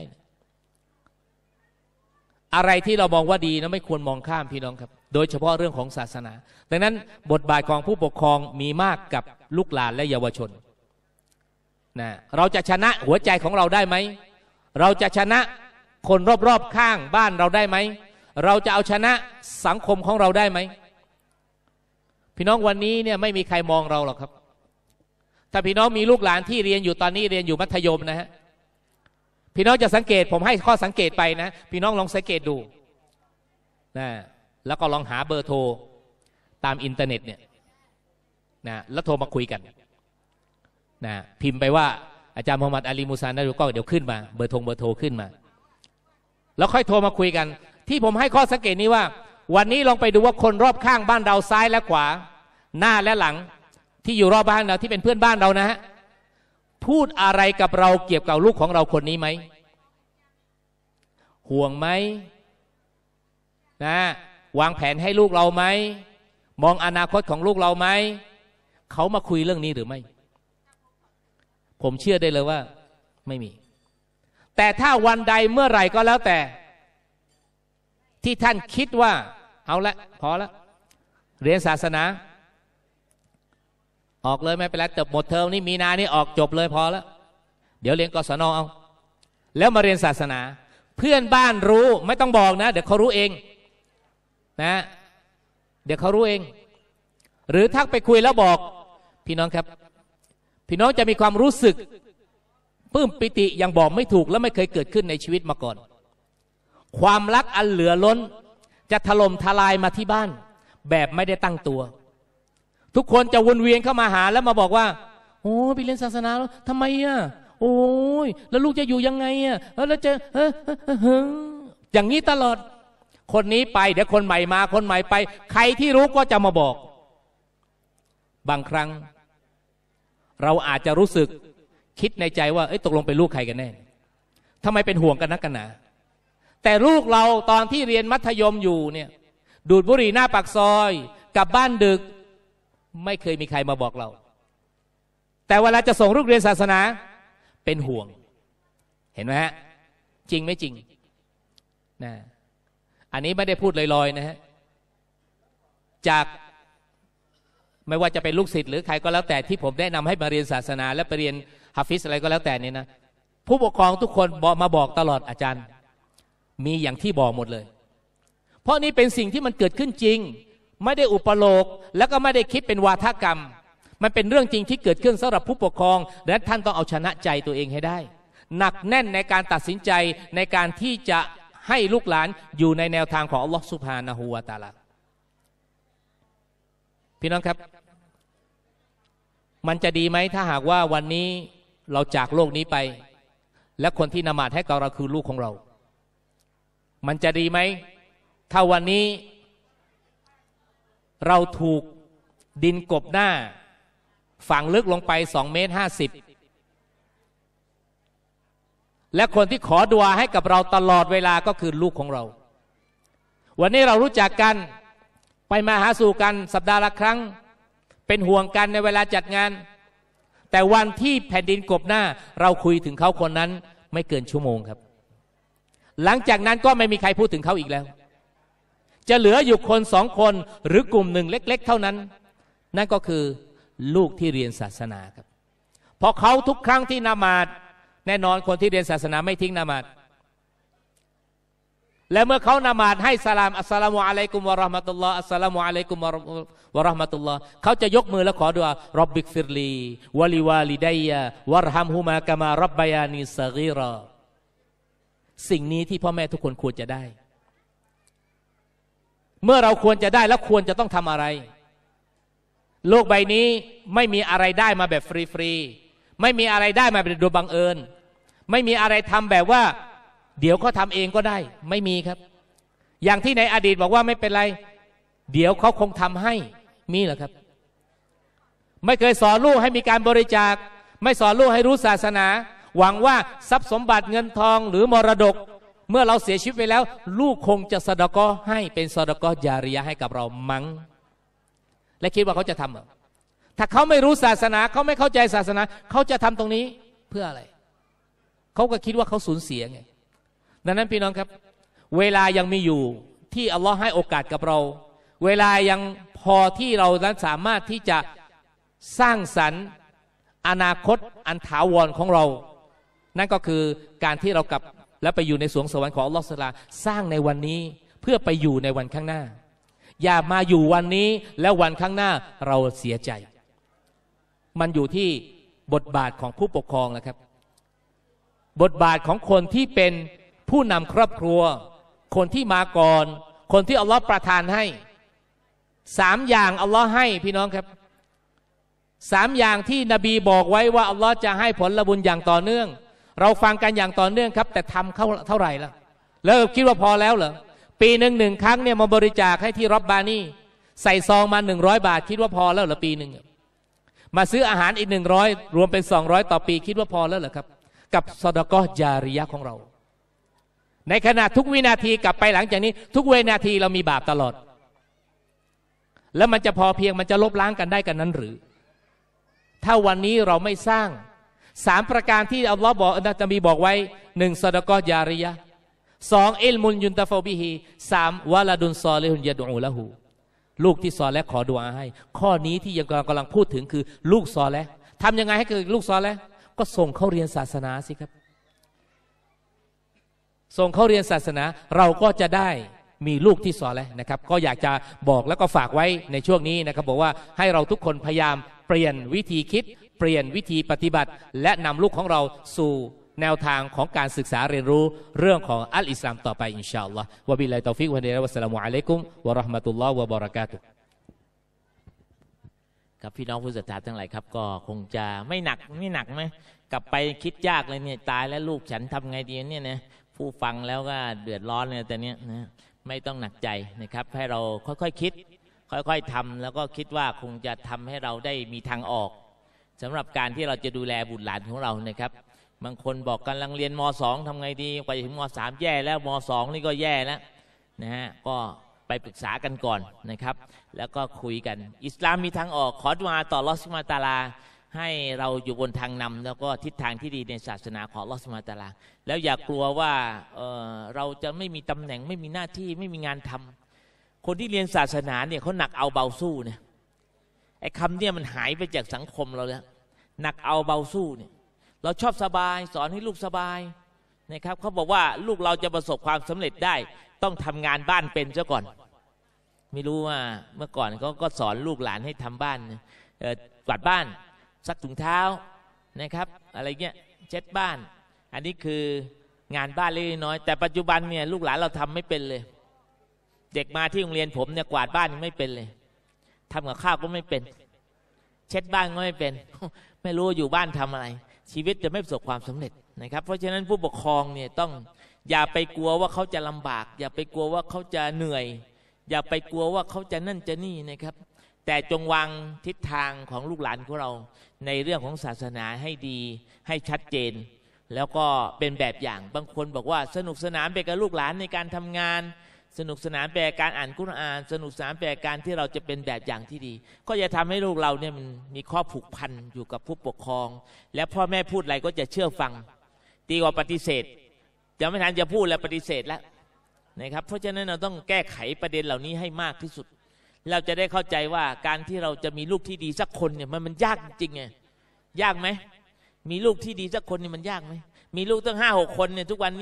อะไรที่เรามองว่าดีนะไม่ควรมองข้ามพี่น้องครับโดยเฉพาะเรื่องของศาสนาดังนั้นบทบาทของผู้ปกครองมีมากกับลูกหลานและเยาวชนนะเราจะชนะหัวใจของเราได้ไหมเราจะชนะคนรอบๆข้างบ้านเราได้ไหมเราจะเอาชนะสังคมของเราได้ไหมพี่น้องวันนี้เนี่ยไม่มีใครมองเราหรอกครับถ้าพี่น้องมีลูกหลานที่เรียนอยู่ตอนนี้เรียนอยู่มัธยมนะฮะพี่น้องจะสังเกตผมให้ข้อสังเกตไปนะพี่น้องลองสังเกตดูนะแล้วก็ลองหาเบอร์โทรตามอินเทอร์เน็ตเนี่ยนะแล้วโทรมาคุยกันนะพิมพ์ไปว่าอาจารย์มูฮัมหมัดอาลีมูซานะดูก็เดี๋ยวขึ้นมาเบอร์โทรเบอร์โทรขึ้นมาแล้วค่อยโทรมาคุยกันที่ผมให้ข้อสังเกตนี้ว่าวันนี้ลองไปดูว่าคนรอบข้างบ้านเราซ้ายและขวาหน้าและหลังที่อยู่รอบบ้านเราที่เป็นเพื่อนบ้านเรานะฮะพูดอะไรกับเราเกี่ยวกับลูกของเราคนนี้ไหมห่วงไหมนะวางแผนให้ลูกเราไหมมองอนาคตของลูกเราไหมเขามาคุยเรื่องนี้หรือไม่ผมเชื่อได้เลยว่าไม่มีแต่ถ้าวันใดเมื่อไหร่ก็แล้วแต่ที่ท่านคิดว่าเอาละพอละเรียนศาสนาออกเลยไม่เป็นไรจบหมดเทอมนี้มีนานี่ออกจบเลยพอแล้วเดี๋ยวเรียนกศนเอาแล้วมาเรียนศาสนาเพื่อนบ้านรู้ไม่ต้องบอกนะเดี๋ยวเขารู้เองนะเดี๋ยวเขารู้เองหรือทักไปคุยแล้วบอกพี่น้องครับพี่น้องจะมีความรู้สึกปลื้มปิติอย่างบอกไม่ถูกและไม่เคยเกิดขึ้นในชีวิตมาก่อนความรักอันเหลือล้นจะถล่มทลายมาที่บ้านแบบไม่ได้ตั้งตัวทุกคนจะวนเวียนเข้ามาหาแล้วมาบอกว่าโอ้ไปเรียนศาสนาแล้วทำไมอ่ะโอ้ยแล้วลูกจะอยู่ยังไงอ่ะแล้วจะเออเอออย่างนี้ตลอดคนนี้ไปเดี๋ยวคนใหม่มาคนใหม่ไปใครที่รู้ก็จะมาบอกบางครั้งเราอาจจะรู้สึกคิดในใจว่าเอ้ยตกลงเป็นลูกใครกันแน่ทำไมเป็นห่วงกันนักกันหนาแต่ลูกเราตอนที่เรียนมัธยมอยู่เนี่ยดูดบุหรี่หน้าปากซอยกลับบ้านดึกไม่เคยมีใครมาบอกเราแต่เวลาจะส่งลูกเรียนศาสนาเป็นห่วงเห็นไหมฮะจริงไม่จริงนะอันนี้ไม่ได้พูดลอยๆนะฮะจากไม่ว่าจะเป็นลูกศิษย์หรือใครก็แล้วแต่ที่ผมแนะนำให้มาเรียนศาสนาและไปเรียนฮาฟิซอะไรก็แล้วแต่นี่นะผู้ปกครองทุกคนบอกมาบอกตลอดอาจารย์มีอย่างที่บอกหมดเลยเพราะนี่เป็นสิ่งที่มันเกิดขึ้นจริงไม่ได้อุปโลกแล้วก็ไม่ได้คิดเป็นวาทกรรมมันเป็นเรื่องจริงที่เกิดขึ้นสำหรับผู้ปกครองและท่านต้องเอาชนะใจตัวเองให้ได้หนักแน่นในการตัดสินใจในการที่จะให้ลูกหลานอยู่ในแนวทางของอัลลอฮฺซุบฮานะฮูวะตะอาลาพี่น้องครับมันจะดีไหมถ้าหากว่าวันนี้เราจากโลกนี้ไปและคนที่ละหมาดให้กับเราคือลูกของเรามันจะดีไหมถ้าวันนี้เราถูกดินกบหน้าฝังลึกลงไปสองเมตรห้าสิบและคนที่ขอดุอาให้กับเราตลอดเวลาก็คือลูกของเราวันนี้เรารู้จักกันไปมาหาสู่กันสัปดาห์ละครั้งเป็นห่วงกันในเวลาจัดงานแต่วันที่แผ่นดินกบหน้าเราคุยถึงเขาคนนั้นไม่เกินชั่วโมงครับหลังจากนั้นก็ไม่มีใครพูดถึงเขาอีกแล้วจะเหลืออยู่คนสองคนหรือกลุ่มหนึ่งเล็กๆเท่านั้นนั่นก็คือลูกที่เรียนศาสนาครับเพราะเขาทุกครั้งที่ละหมาดแน่นอนคนที่เรียนศาสนาไม่ทิ้งละหมาดและเมื่อเขานมาดให้สลามอัสสลามุอะลัยกุมวะเราะห์มะตุลลอฮ์อัสสลามุอะลัยกุมวะเราะห์มะตุลลอฮ์เขาจะยกมือแล้วขอดุอาร็อบบิกฟิรลีวะลิวาลิดัยยะวัรฮัมฮุมากะมาร็อบบะยานีศะกีรอสิ่งนี้ที่พ่อแม่ทุกคนควรจะได้เมื่อเราควรจะได้แล้วควรจะต้องทำอะไรโลกใบนี้ไม่มีอะไรได้มาแบบฟรีๆไม่มีอะไรได้มาแบบโดยบังเอิญไม่มีอะไรทำแบบว่าเดี๋ยวเขาทำเองก็ได้ไม่มีครับอย่างที่ในอดีตบอกว่าไม่เป็นไรเดี๋ยวเขาคงทำให้มีเหรอครับไม่เคยสอนลูกให้มีการบริจาคไม่สอนลูกให้รู้ศาสนาหวังว่าทรัพย์สมบัติเงินทองหรือมรดกเมื่อเราเสียชีวิตไปแล้วลูกคงจะซอดาเกาะห์ให้เป็นซอดาเกาะห์ญาริยะห์ให้กับเรามั้งและคิดว่าเขาจะทำเหรอถ้าเขาไม่รู้ศาสนาเขาไม่เข้าใจศาสนาเขาจะทำตรงนี้เพื่ออะไรเขาก็คิดว่าเขาสูญเสียไงดังนั้นพี่น้องครับเวลายังมีอยู่ที่อัลลอฮ์ให้โอกาสกับเราเวลายังพอที่เรานั้นสามารถที่จะสร้างสรรค์อนาคตอันถาวรของเรานั่นก็คือการที่เรากลับและไปอยู่ในสวงสวรรค์ของอัลลอฮ์สุบฮานะฮูวะตะอาลาสร้างในวันนี้เพื่อไปอยู่ในวันข้างหน้าอย่ามาอยู่วันนี้แล้ววันข้างหน้าเราเสียใจมันอยู่ที่บทบาทของผู้ปกครองนะครับบทบาทของคนที่เป็นผู้นำครอบครัวคนที่มาก่อนคนที่อัลลอฮ์ประทานให้สามอย่างอัลลอฮ์ให้พี่น้องครับสามอย่างที่นบีบอกไว้ว่าอัลลอฮ์จะให้ผลบุญอย่างต่อเนื่องเราฟังกันอย่างต่อเนื่องครับแต่ทำเข้าเท่าไหร่ละแล้วคิดว่าพอแล้วเหรอปีหนึ่งหนึ่งครั้งเนี่ยมาบริจาคให้ที่รอบบานีใส่ซองมาหนึ่งร้อยบาทคิดว่าพอแล้วเหรอปีหนึ่งมาซื้ออาหารอีกหนึ่งร้อยรวมเป็นสองร้อยต่อปีคิดว่าพอแล้วเหรอครับกับซอดาเกาะห์ญาริยะห์ของเราในขณะทุกวินาทีกลับไปหลังจากนี้ทุกวินาทีเรามีบาปตลอดแล้วมันจะพอเพียงมันจะลบล้างกันได้กันนั้นหรือถ้าวันนี้เราไม่สร้างสามประการที่อัลลอฮ์บอกนบีบอกไว้หนึ่งซอดาเกาะห์ญาริยะห์สองอิลมุนยุนตะฟอบิฮิสามวะลาดุนซอลิฮุนยะดูละหูลูกที่ซอและขอดุอาให้ข้อนี้ที่ยังกำลังพูดถึงคือลูกซอและทำยังไงให้เกิดลูกซอและก็ส่งเขาเรียนศาสนาสิครับส่งเขาเรียนศาสนาเราก็จะได้มีลูกที่ซอและนะครับก็อยากจะบอกแล้วก็ฝากไว้ในช่วงนี้นะครับบอกว่าให้เราทุกคนพยายามเปลี่ยนวิธีคิดเปลี่ยนวิธีปฏิบัติและนำลูกของเราสู่แนวทางของการศึกษาเรียนรู้เรื่องของอัลอิสลามต่อไปอินชาอัลลอฮ์วะบิลลาฮิตอฟิกวะฮิดายะฮ์วัสสลามุอะลัยกุมวะเราะห์มะตุลลอฮ์วะบะเราะกาตุฮ์ครับพี่น้องผู้ศรัทธาทั้งหลายครับก็คงจะไม่หนักไม่หนักไหมกลับไปคิดยากเลยเนี่ยตายแล้วลูกฉันทำไงดีเนี่ยนะผู้ฟังแล้วก็เดือดร้อนเลยแต่เนี้ยนะไม่ต้องหนักใจนะครับให้เราค่อยๆ ค, คิดค่อยๆทำแล้วก็คิดว่าคงจะทำให้เราได้มีทางออกสำหรับการที่เราจะดูแลบุตรหลานของเรานะครับบางคนบอกกำลังเรียนม.สอง ทำไงดีกว่าจะถึงม.สาม แย่แล้วม.สอง นี่ก็แย่แล้วนะฮะก็ไปปรึกษากันก่อนนะครับแล้วก็คุยกันอิสลามมีทางออกขอดุอาต่ออัลเลาะห์ซุบฮานะฮูวะตะอาลาให้เราอยู่บนทางนำแล้วก็ทิศทางที่ดีในศาสนาของอัลเลาะห์ซุบฮานะฮูวะตะอาลาแล้วอย่ากลัวว่า เ, เราจะไม่มีตำแหน่งไม่มีหน้าที่ไม่มีงานทำคนที่เรียนศาสนาเนี่ยเขาหนักเอาเบาสู้เนี่ยไอ้คำเนี่ยมันหายไปจากสังคมเราแล้วหนักเอาเบาสู้เนี่ยเราชอบสบายสอนให้ลูกสบายนะครับเขาบอกว่าลูกเราจะประสบความสำเร็จได้ต้องทำงานบ้านเป็นซะก่อนไม่รู้ว่าเมื่อก่อนเขาก็สอนลูกหลานให้ทำบ้านกวาดบ้านซักถุงเท้านะครับอะไรเงี้ยเช็ดบ้านอันนี้คืองานบ้านเล็กน้อยแต่ปัจจุบันเนี่ยลูกหลานเราทำไม่เป็นเลยเด็กมาที่โรงเรียนผมเนี่ยกวาดบ้านยังไม่เป็นเลยทำกับข้าวก็ไม่เป็นเช็ดบ้านก็ไม่เป็นไม่รู้อยู่บ้านทำอะไรชีวิตจะไม่ประสบความสำเร็จนะครับเพราะฉะนั้นผู้ปกครองเนี่ยต้องอย่าไปกลัวว่าเขาจะลำบากอย่าไปกลัวว่าเขาจะเหนื่อยอย่าไปกลัวว่าเขาจะนั่นจะนี่นะครับแต่จงวางทิศทางของลูกหลานของเราในเรื่องของศาสนาให้ดีให้ชัดเจนแล้วก็เป็นแบบอย่างบางคนบอกว่าสนุกสนานไปกับลูกหลานในการทำงานสนุกสนานไปกับการอ่านกุรอานสนุกสนานไปกับการที่เราจะเป็นแบบอย่างที่ดีก็จะทำให้ลูกเราเนี่ยมันมีข้อผูกพันอยู่กับผู้ปกครองและพ่อแม่พูดอะไรก็จะเชื่อฟังดีกว่าปฏิเสธจะไม่ทันจะพูดแล้วปฏิเสธแล้วนะครับเพราะฉะนั้นเราต้องแก้ไขประเด็นเหล่านี้ให้มากที่สุดเราจะได้เข้าใจว่าการที่เราจะมีลูกที่ดีสักคนเนี่ยมันมันยากจริงไงยากไหมมีลูกที่ดีสักคนเนี่ยมันยากไหมมีลูกตั้งห้าหกคนเนี่ยทุกวันเนี่ย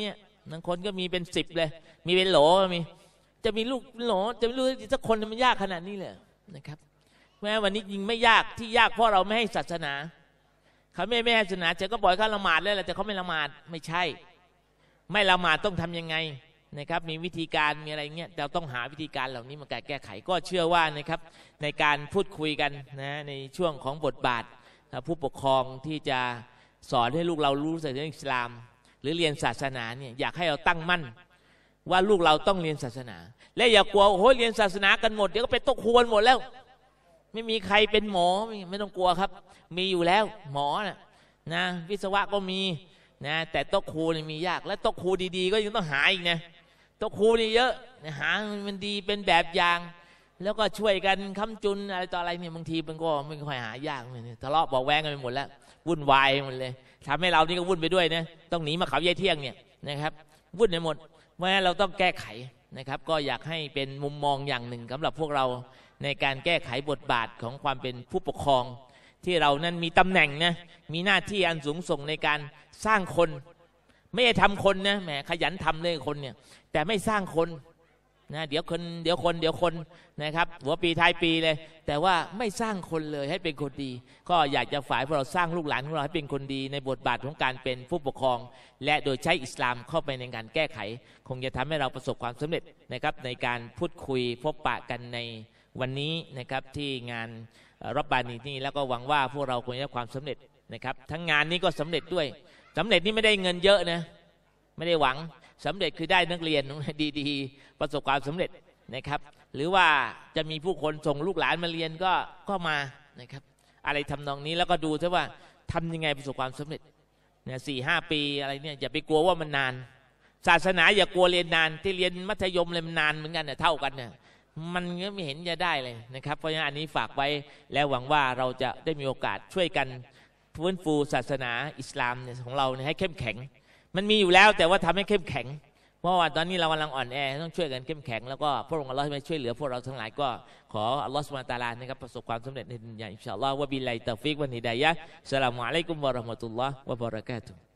บางคนก็มีเป็นสิบเลยมีเป็นโหลมีจะมีลูกโหลจะไม่รู้สักคนมันยากขนาดนี้เลยนะครับแม้วันนี้ยิงไม่ยากที่ยากเพราะเราไม่ให้ศาสนาเขาไม่ไม่ให้ศาสนาจะก็บ่อยเขาละหมาดเลยแหละแต่เขาไม่ละหมาดไม่ใช่ไม่ละหมาดต้องทำยังไงนะครับมีวิธีการมีอะไรเงี้ยเราต้องหาวิธีการเหล่านี้มาแก้ไขก็เชื่อว่านะครับในการพูดคุยกันนะในช่วงของบทบาทผู้ปกครองที่จะสอนให้ลูกเรารู้ศาสนาอิสลามหรือเรียนศาสนาเนี่ยอยากให้เราตั้งมั่นว่าลูกเราต้องเรียนศาสนาและอย่ากลัวโอ้โหเรียนศาสนากันหมดเดี๋ยวก็เป็นตกควรหมดแล้วไม่มีใครเป็นหมอไม่ต้องกลัวครับมีอยู่แล้วหมอนะนะวิศวะก็มีนะแต่โต๊ะครูนี่มียากและโต๊ะครูดีๆก็ยังต้องหาอีกนะโต๊ะครูนี่เยอะหามันดีเป็นแบบอย่างแล้วก็ช่วยกันค้ำจุนอะไรต่ออะไรเนี่ยบางทีมันก็ไม่ค่อยหายากเลยทะเลาะเบาแวงกันไปหมดแล้ววุ่นวายหมดเลยทำให้เรานี่ก็วุ่นไปด้วยนะต้องหนีมาเขาเย่เที่ยงเนี่ยนะครับวุ่นไปหมดเพราะฉะนั้นเราต้องแก้ไขนะครับก็อยากให้เป็นมุมมองอย่างหนึ่งสำหรับพวกเราในการแก้ไขบทบาทของความเป็นผู้ปกครองที่เรานั้นมีตำแหน่งนะมีหน้าที่อันสูงส่งในการสร้างคนไม่ได้ทำคนนะแหมขยันทำเลยคนเนี่ยแต่ไม่สร้างคนนะเดี๋ยวคนเดี๋ยวคนเดี๋ยวคนนะครับหัวปีท้ายปีเลยแต่ว่าไม่สร้างคนเลยให้เป็นคนดีก็อยากจะฝ่ายพวกเราสร้างลูกหลานของเราให้เป็นคนดีในบทบาทของการเป็นผู้ปกครองและโดยใช้อิสลามเข้าไปในการแก้ไขคงจะทำให้เราประสบความสำเร็จนะครับในการพูดคุยพบปะกันในวันนี้นะครับที่งานรับบานีนี่แล้วก็หวังว่าพวกเราคงจะได้ความสำเร็จนะครับทั้งงานนี้ก็สำเร็จด้วยสำเร็จนี่ไม่ได้เงินเยอะนะไม่ได้หวังสำเร็จคือได้นักเรียนดีๆประสบความสำเร็จนะครับหรือว่าจะมีผู้คนส่งลูกหลานมาเรียนก็ก็มานะครับอะไรทำนองนี้แล้วก็ดูซะว่าทำยังไงประสบความสำเร็จเนี่ยสี่ห้าปีอะไรเนี่ยอย่าไปกลัวว่ามันนานศาสนาอย่ากลัวเรียนนานที่เรียนมัธยมเลยมันนานเหมือนกันเนี่ยเท่ากันเนี่ยมันก็ไม่เห็นจะได้เลยนะครับเพราะฉะนั้นอันนี้ฝากไว้แล้วหวังว่าเราจะได้มีโอกาสช่วยกันฟื้นฟูศาสนาอิสลามเนี่ยของเราเนี่ยให้เข้มแข็งมันมีอยู่แล้วแต่ว่าทำให้เข้มแข็งเพราะว่าตอนนี้เรากำลังอ่อนแอต้องช่วยกันเข้มแข็งแล้วก็พระองค์อัลลอฮ์ให้ช่วยเหลือพวกเราทั้งหลายก็ขออัลลอฮ์ซุบฮานะฮูวะตะอาลานะครับประสบความสำเร็จในดุนยาอินชาอัลลอฮ์วะบิลลาฮิตตอฟิกวะฮิดายะฮ์อัสสลามุอะลัยกุมวะเราะห์มะตุลลอฮ์วะบะเราะกาตุฮ์